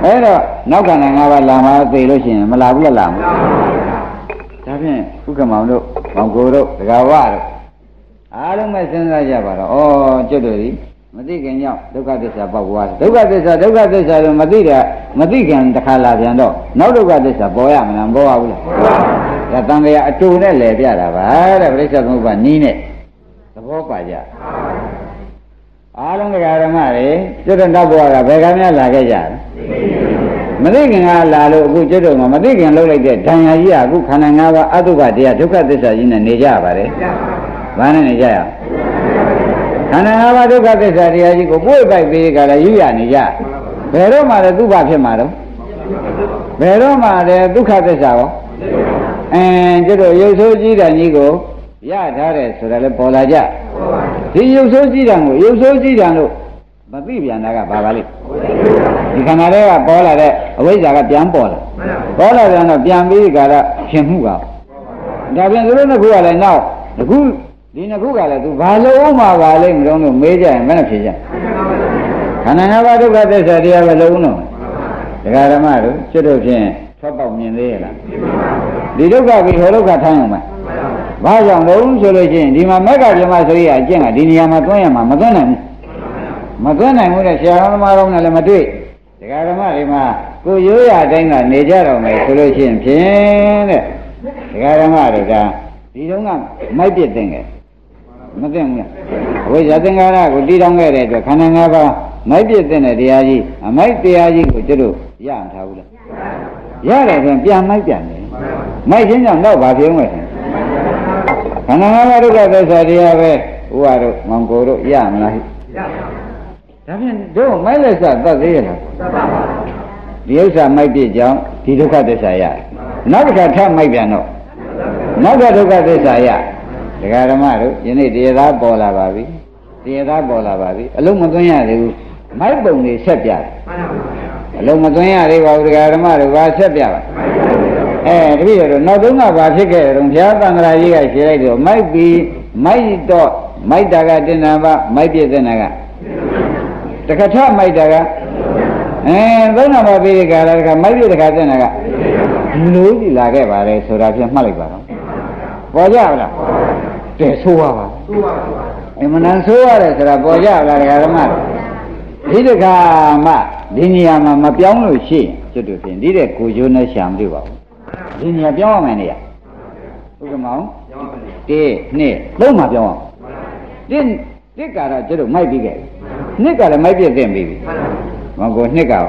အဲ့တော့နောက်ခန္ဓာ၅ပါးလာမှသိလို့ရှိရင်မလာဘူးလားလာမှာဒါဖြင့်ဥက္ကမောင်တို့မောင်ကိုတို့ဒကာဝတို့အားလုံးပဲစဉ်းစားကြပါတော့ဩကျွတ်တို့ဒီမသိခင်ကြောင့်ဒုက္ခသစ္စာပေါက်သွားဒုက္ခသစ္စာလို့မသိခင်တစ်ခါလာပြန်တော့နောက်ဒုက္ခသစ္စာပေါ်ရမလားမပေါ်ဘူးလားဒါတန်လျာအတူနဲ့လဲပြတာပါတဲ့ပြိဿသမုပ္ပါနီးနဲ့သဘောပါကြအားလုံးတရားဓမ္မတွေကျွတ်တဲ့နောက်ဘဝကဘယ်ကများလာခဲ့ကြလဲမသိခင်ကလာလို့အခုကျွတ်တော့မသိခင်လှုပ်လိုက်တဲ့ဒဏ်ရာကြီးကအခုခန္ဓာ၅ပါးအတုပတရားဒုက္ခသစ္စာကြီးနဲ့နေကြပါတယ်ဘာနဲ့နေကြရခန္ဓာ၅ပါးဒုက္ခသစ္စာတရားကြီးကိုပွေ့ပိုက်ပြီးကြလားယူရနေကြဘယ်တော့မှလည်းသူ့ဘာဖြစ်မှာတော့ဘယ်တော့မှလည်းဒုက္ခသစ္စာရောကျွတ်တော့ရုပ်ဆိုးကြီးတဲ့ကြီးကိုရထားတယ်ဆိုတာလည်းပေါ်လာကြဒီရုပ်ဆိုးကြီးတယ်ကိုရုပ်ဆိုးကြီးတယ်လို့မသိပြန်တာကဘာပါလိမ့်ဒီခန္ဓာတွေကပေါ်လာတဲ့အဝိဇ္ဇာကပြန်ပေါ်လာပေါ်လာပြန်တော့ပြန်ပြီးကြတာဖြစ်မှုကဒါပြန်သူတို့နှစ်ခုကလည်းနောက်အခုဒီနှစ်ခုကလည်းသူဘာလို့မှပါလိမ့်မလို့မေးကြရင်ဘယ်နဲ့ဖြေကြခန္ဓာ၅ပါးဒုက္ခသစ္စာတရားပဲလုံးတော့ဒကာဓမ္မတို့ကျွတ်တို့ဖြင့်ထွက်ပေါက်မြင်သေးရလားဒီဒုက္ခပြီးဟောဒုက္ခထိုင်းအောင်မယ်ဘာကြောင့်လုံးဆိုလို့ရှိရင်ဒီမှာမက္ခဗြဟ္မဆိုရိယအကျင့်ကဒီနေရာမှာသွင်းရမှာမသွင်းနိုင်ဘူးမသွင်းနိုင်ဘူးတဲ့ဆရာတော်သမားတော်နဲ့လည်းမတွေ့ဒကာဓမ္မတွေမှာကိုရိုးရအတိုင်းကနေကြတော့မယ်ဆိုလို့ရှိရင်ဖြင့်တဲ့ဒကာဓမ္မတွေကဒီတုန်းကမိုက်ပြစ်တင်ခဲ့မသိဘူးလားအဝိဇ္ဇာသင်္ခါရကိုတည်ထောင်ခဲ့တဲ့အတွက်ခန္ဓာ၅ပါးမိုက်ပြစ်တဲ့တရားကြီးအမိုက်တရားကြီးကိုကျွတ်တို့ရမထားဘူးလားရတယ်ဆိုရင်ပြန်မိုက်ပြန်တယ်မိုက်ချင်းကြောင့်တော့ဘာဖြစ်ဦးမလဲခန္ဓာ၅ပါးဒုက္ခသစ္စာတရားပဲဥပါတို့မောင်ကိုတို့ရမလားဒါဖြင့်တို့မိုက်လက်စသတ်သေးရလားဒီဥစ္စာမိုက်ပြစ်ကြောင့်ဒီဒုက္ခသစ္စာရတယ်နောက်တစ်ခါထပ်မိုက်ပြန်တော့နောက်ထပ်ဒုက္ခသစ္စာရဒကာဓမ္မတို့ယနေ့တရားသားပေါ်လာပါပြီတရားသားပေါ်လာပါပြီအလုံးမသွင်းရသေးဘူးမိုက်ပုံတွေဆက်ပြတယ်အလုံးမသွင်းရသေးပါဘူးဒကာဓမ္မတို့ဘာဆက်ပြပါတပည့်တော်နောက်သုံးကဘာဖြစ်ခဲ့တယ်ဘုရားသန္တရာကြီးကရှင်းလိုက်တော့မိုက်ပြီးမိုက်တော့မိုက်တာကတင်နာပါမိုက်ပြည့်တဲ့နာကတခါထမိုက်တာကသုံးနာပါပြီးကြလားတခါမိုက်ပြည့်တခါတဲ့နာကဒီလိုကြီးလာခဲ့ပါလေဆိုတာဖြင့်မှတ်လိုက်ပါတော့ပေါ်ကြလားတဲ့ဆိုးပါပါအမှန်တန်ဆိုးရတယ်ဆိုတာပေါ်ကြလားဒကာဓမ္မဒီတခါမှဒီနေရာမှာမပြောင်းလို့ရှိရင်ကျွတ်တူဖြင့်ဒီတဲ့ကိုရိုးနဲ့ရှာမတွေ့ပါဘူးဒီနေရာပြောင်းရမယ်နေရဥက္ကမောင်1 2 3မှာပြောင်းအောင်တစ်ကတော့ကျွတ်တို့မိုက်ပြီးခဲ့နှစ်ကလည်းမိုက်ပြည့်သိမ့်ပြီးပြီမဟုတ်နှစ်က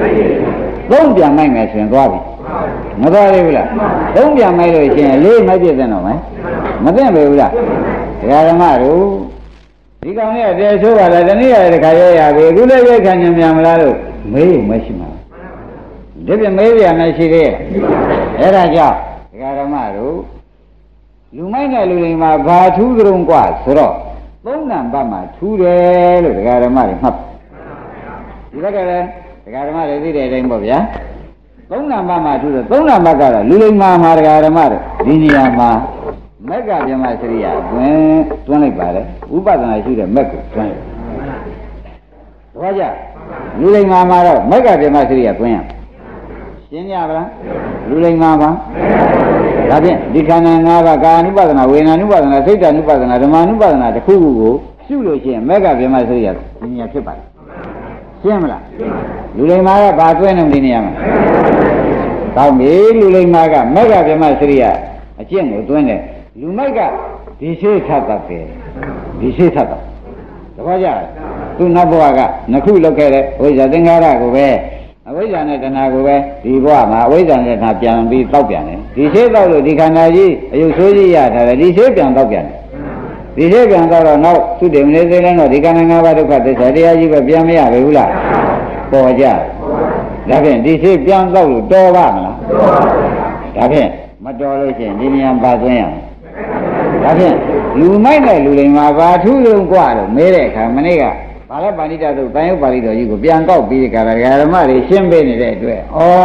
3ပြန်မိုက်မယ်ဆိုရင်သွားပြီမသွားသေးဘူးလား3ပြန်မိုက်လို့ရှိရင်4မိုက်ပြည့်သိမ့်တော့မယ်မသိမ့်ပြီဘူးလားဒကာဓမ္မတို့ဒီကောင်လေးကတည်းဆိုပါလားတနည်းရတဲ့ခါရရပြီအခုလည်းရိုက်ခံညံမြန်မလားလို့မေးမရှိမှာဒီပြင်မေးပြန်မရှိသေးရဲ့အဲ့ဒါကြောင့်ဒကာဓမ္မတို့လူမိုက်တဲ့လူတွေမှာဘာထူးကြုံกว่าဆိုတော့သုံးနံပါတ်မှာထူးတယ်လို့ဒကာဓမ္မတွေမှတ်ဒီဘက်ကလည်းဒကာဓမ္မတွေသိတဲ့အတိုင်းပေါ့ဗျာသုံးနံပါတ်မှာထူးတယ်သုံးနံပါတ်ကတော့လူလိမ္မာမှာဒကာဓမ္မတို့ဒီနေရာမှာမက္ခဗြဟ္မစရိယတွန်းလိုက်ပါလေဥပဒနာရှိတဲ့မက်ကိုတွန်းလိုက်တော့ကြလူလိမ္မာမှာတော့မက္ခဗြဟ္မစရိယတွန်းရရှင်းကြပါလားလူလိမ္မာပါဒါဖြင့်ဒီခန္ဓာ၅ပါးကာနုပါဒနာဝေဒနာနုပါဒနာစိတ်တ ानु ပါဒနာဓမ္မ ानु ပါဒနာတစ်ခုခုကိုရှုလို့ရှိရင်မက္ခဗြဟ္မစရိယဒီနေရာဖြစ်ပါတယ်ရှင်းမလားလူလိမ္မာကဘာတွင်းနေဒီနေရာမှာကောင်းပြီလူလိမ္မာကမက္ခဗြဟ္မစရိယအကျင့်ကိုတွင်းတယ်လူမိုက်ကဒီရှိသတ်တယ်ဒီရှိသတ်တယ်တပည့်ကြသူနောက်ဘဝကနှစ်ခုလောက်ခဲ့တဲ့ဝိဇ္ဇာသင်္ခါရကိုပဲအဝိဇ္ဇာနဲ့တဏှာကိုပဲဒီဘဝမှာအဝိဇ္ဇာနဲ့တဏှာပြန်ပြီးတောက်ပြန်တယ်ဒီရှိတောက်လို့ဒီခန္ဓာကြီးအယုတ်ဆိုးကြီးရထားတယ်ဒီရှိပြန်တောက်ပြန်တယ်ဒီရှိပြန်တော့နောက်သူတည်မနေသေးတယ်တော့ဒီခန္ဓာ၅ပါးဒုက္ခသစ္စာတရားကြီးပဲပြန်မရပဲဘူးလားပေါ်ကြဒါဖြင့်ဒီရှိပြန်တောက်လို့တော်ပါမလားဒါဖြင့်မတော်လို့ရှိရင်ဒီနေရာပါသွင်းရမယ်ဒါဖြင့်လူမိုက်တဲ့လူတွေမှာဘာထူးလုံးกว่าလို့မေးတဲ့အခါမနေ့ကဘာလဲပါဠိတော်သို့တန်ရုပ်ပါဠိတော်ကြီးကိုပြန်ကောက်ပြီးကြတာဓမ္မတွေရှင်းပေးနေတဲ့အတွက်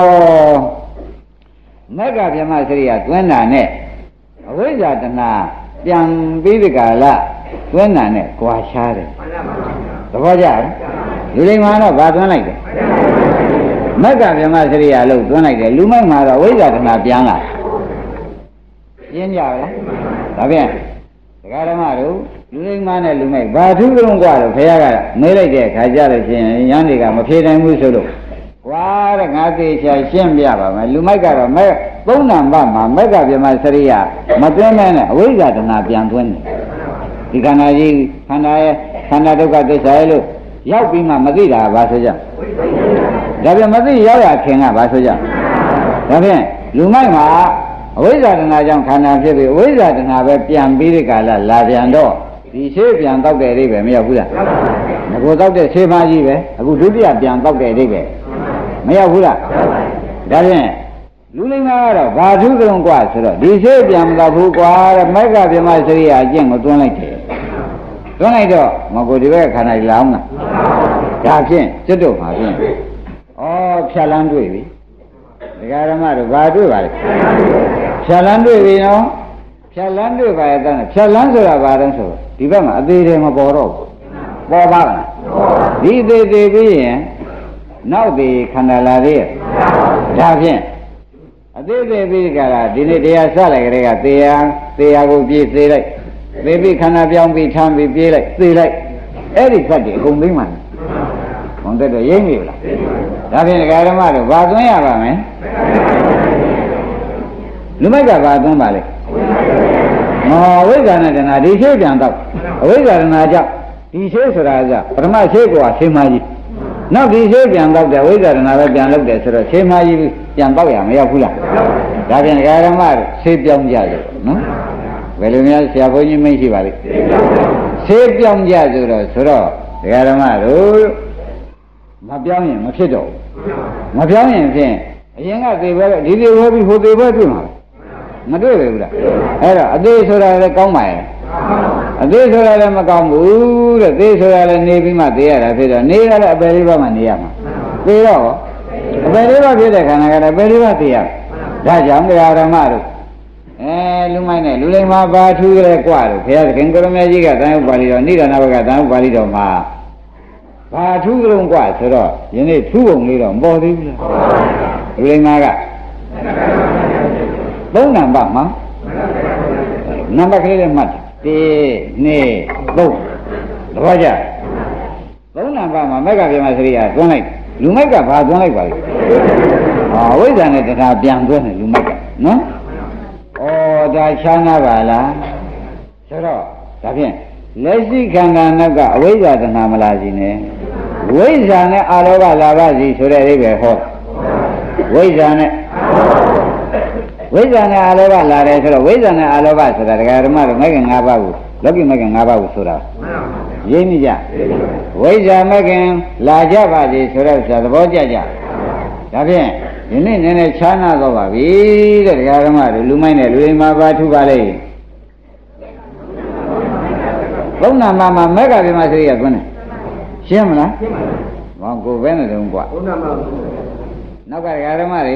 မက္ခဗြဟ္မစရိယသွင်းတာနဲ့အဝိဇ္ဇာတဏှာပြန်ပြီးကြလားသွင်းတာနဲ့ကြွားရှားတယ်သဘောကျလားလူတွေမှာတော့ဘာသွင်းလိုက်တယ် Mecca Vyama Sriya Lu, one like the Lumai Mara, Wizard and Apiana. Yenja, again, the Garamaru, Luman and Lumai, Batu Lunga, Payara, Melade, Kajara, Yandiga, Mapeda and Musulu. What a Nati Shembiaba, Lumaka, Bona Bama, Mecca Vyama Sriya, Matana, Wizard and Apian twin. The Kanadi, Kanadoka de Sailu, Yapima Madida, Basaja. Dabamadi Yaya King of Basaja. Dabe, Lumaima, Wizard and Ajam Kana, Wizard and Abian Bidicala, Laviando, the Shapian Dog de Ribe, Miabuda. I go out the Shema Jive, I go do the Abian Dog de Ribe. Miabuda. Dabe, Lulingara, Badu Guasro, the Shapian Labuqua, Mega Vyamasaria, Jim, or Donate. Donate, Magodiva, Kana Lama. Yakin, Judo, oh, Chalandui. The Garamar, Badu, Chalandui, no? Chalandu by a gun, Chalanzura Baranso, Divama, Adirema Boro, Bobana. These they be, now the Canalaria. Yakin. They be Gara, Dinetia Salagrega, they are going to be like, maybe Canabian be time be like, they like, everybody, whom they man. On the Yemi. Nothing Garamar, Baduya, man. Lumaka Badun Valley. No, we got it and I did say, and up. We got an aja. He says, Raja, from my shape was Shemaji. Now, he says, and up the way that another Jan looked at Shemaji, Yambaya, Mayapula. That in Garamar, save young Jajo. No? Well, you may say, Aboni Meshivari. Save young Jajo, Suro, Garamar, Mabian, Machido. Mabian, young as they were, did you work before they were doing? Madura. Era, a day so that I come by. A day so that I am a combo, a day so that I navy my dear, I said, a near a very maniama. They all. A very good, and I got a very good dear. That young Yaramaru. Lumine, Lulema Batu, the Quad, here can go to Magic at Nobody or need another got Body of Ma. Batu don't quite, so you need two only on body. Lulemaga. Bốn năm bằng mà năm bác lên mặt thì nè đâu đó giờ bốn năm bằng mà mấy cái mà xử lý à con này lúc mấy cái phá con này vậy với giờ này thì là biang con này lúc mấy cái nó đại chán à vậy là sao đó đặc biệt lấy gì khăn là cái với giờ thì làm là gì nè với giờ này alo là ba gì số đây về thôi với giờ này Wizana Alova Lare, Wizana Alova, so that Garamar making Ababu, looking making Ababu Sura. Yemija. Wiza making La Java, the Sura, the Bojaja. Davian, you need any China Lova, we the Garamar, Lumina, Luma Batu Valley. Lona Mama Mega Vimasia Gune. Shimla? Won't go Venedumba. Now Garamari.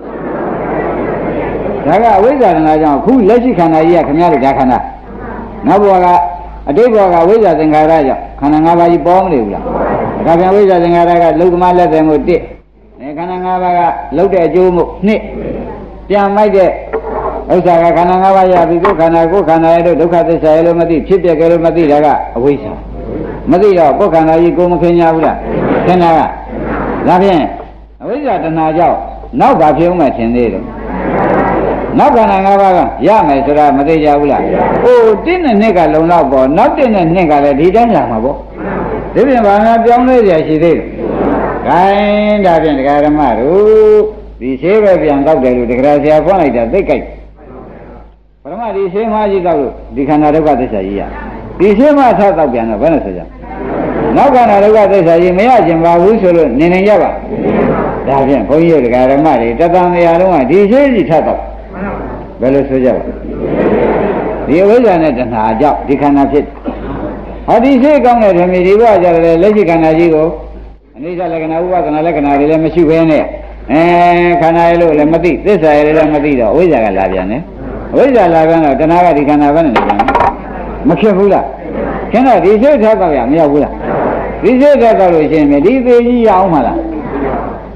Daga Wizard and I don't who let you can I hear Canary Jakana. Naboga, a day boga wizard and Garaja, Kananga bomb Libra. Gaga Wizard and Garaga, look my let them with it. Kananga looked at you, Nick. Yeah, my dear. Osaka Kananga, Bigo, Kanago, Canado, look at the Salomadi, Chip the Garamadi, Daga, a wizard. Madira, Bocana, you go Kenya, Kenara. Lavien, a wizard and I jaw. Now got you much in there. Not gonna have ya, Mesra, Madeja. Oh, didn't nigga loan up, not in a nigga that he didn't have a book. Didn't have young lady as she did. Kind of in the Garamaru, the saver young doctor, the Gracia Bonita, they came. From the same magical, the Canada got this idea. The same as I thought of Piano Venezuela. Not gonna look at this idea, may I jump out with Ninjava. Davian, for you, the Garamari, Tatan the Aroma, this is the top. Venezuela. The Wizard and her job, the cannot sit. How do you say, come at him, he was a Legican, and he's like an hour and a like an hour, let me see when can I look at Mati? This I let Matida, Wizard Lavian, Wizard Lavian, the Naga, the Canavan, Machavula. Cannot, he said, Mia. He said that I was in me, these Yaumala.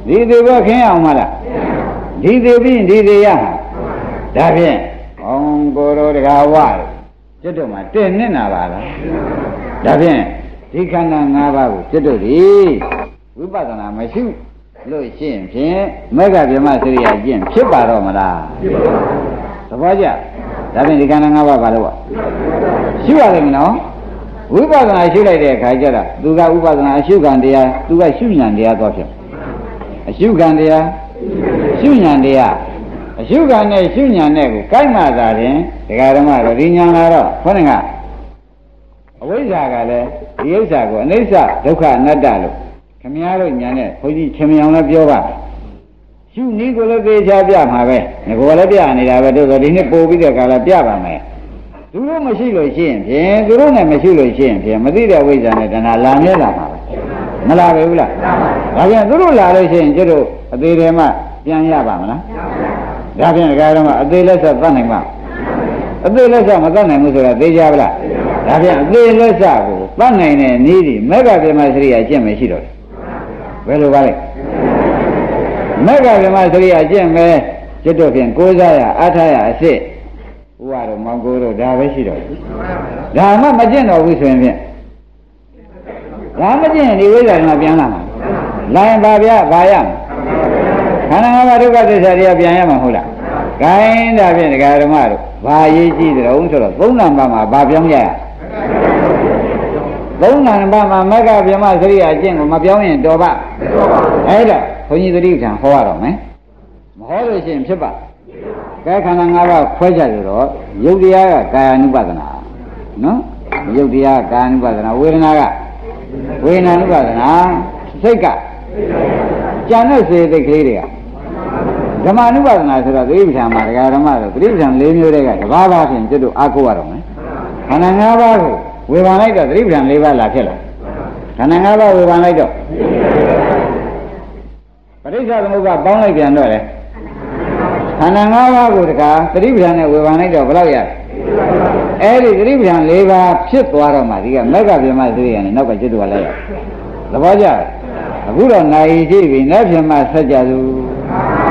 đi từ bữa khi nào mà là đi từ bên đi từ ya đã biết ông cô rồi cái hoa chết rồi mà tên nên nào bà đã biết đi khăn là ngã bà chết rồi đi quý bà ta làm mấy xíu lôi xin phiền mấy cái việc mà xử lý chuyện phiền bà rồi mà là sao vậy đã biết đi khăn là ngã bà rồi xíu à cái nào quý bà ta xíu lại để khai cho đó tu cái quý bà ta xíu gan đi à tu cái xíu nhàn đi à đó chứ xíu gan đi à xíu nhàn đi à xíu gan này xíu nhàn này cái mà ra đến cái đó mà rồi đi nhàn là đó phải không ạ với giá cái này yếu giá của nếu giá đâu cả nát đá luôn tham gia rồi nhàn này thôi thì tham gia nó biểu bà xíu ní có lấy cái giá bia mà vậy này có lấy bia này là vậy đâu rồi đi này bố bây giờ cái là bia bà mày tu lúc mà xíu rồi xin thì tu lúc này mà xíu rồi xin thì mà đi ra với giá này là làm thế là mà là vậy là là vậy tu lúc là rồi xin chứ đâu đi đây màပြန်ရပါမလားဒါဖြင့်ဒီကတော့အသေးလက်ဆက်သတ်နိုင်ပါအသေးလက်ဆက်မသတ်နိုင်ဘူးဆိုတာသိကြပါလားဒါဖြင့်အသေးလက်ဆက်ကိုသတ်နိုင်တဲ့နည်းဒီမေဃဗြဟ္မစရိယအကျင့်မရှိတော့ဘယ်လိုပါလဲမေဃဗြဟ္မစရိယအကျင့်ပဲကျွတ်တော့ဖြင့်ကိုးစားရအားထားရအစစ်ဥပါတော့မောင်ကိုတော့ဒါပဲရှိတော့ဒါမှမကျင့်တော့ဘူးဆိုရင်ဖြင့်ဒါမကျင့်ရင်ဒီဝိဇ္ဇာကပြန်လာမှာလာရင်ပါဗျာဘာရခန္ဓာငါးပါးဒုက္ခသစ္စာတွေကပြန်ရမှာဟုတ်လား။ဂိုင်းဒါဖြင့်ဒကာဓမ္မတို့ဘာရေးကြည့်တယ်အောင်ဆိုတော့သုံးနံပါတ်မှာဘာပြောင်းရ။သုံးနံပါတ်မှာမဂ္ဂဗြဟ္မစရိယအကျင့်ကိုမပြောင်းရင်တော်ပါ။အဲ့ဒါဘုန်းကြီးသတိထံဟောရတော့မယ်။မဟောလို့ရှိရင်ဖြစ်ပါ။ကဲခန္ဓာငါးပါးခွဲခြားလို့တော့ယုတ်တရားကကာယ ानु ပဒနာနော်။ယုတ်တရားကာယ ानु ပဒနာဝေဒနာကဝေဒနာ ानु ပဒနာစိတ်ကကျန်တဲ့စေတိတ်ကလေးတွေကဓမ္မ ानु ပါဒနာဆိုတော့သတိပဋ္ဌာန်မှာဒကာဓမ္မတို့သတိပဋ္ဌာန်၄မျိုးတည်းကတစ်ပါးပါးဖြင့်ကျွတ်တို့အားကိုးရတော့မယ်ခန္ဓာ၅ပါးကိုဝေဘာလိုက်တော့သတိပဋ္ဌာန်၄ပါးလာဖြစ်လာခန္ဓာ၅ပါးဝေဘာလိုက်တော့ပရိစ္ဆေသမုပ္ပါပေါင်းလိုက်ပြန်တော့လေခန္ဓာ၅ပါးကိုတကားသတိပဋ္ဌာန်နဲ့ဝေဘာလိုက်တော့ဘယ်လောက်ရအဲ့ဒီသတိပဋ္ဌာန်၄ပါးဖြစ်သွားတော့မှဒီကမဂ္ဂဗြဟ္မစရိယနဲ့နောက်ကကျွတ်တို့ကလိုက်ရသဘောကျအခုတော့နိုင်ကြည့်ပြီနဲ့ပြမဆက်ကြသူ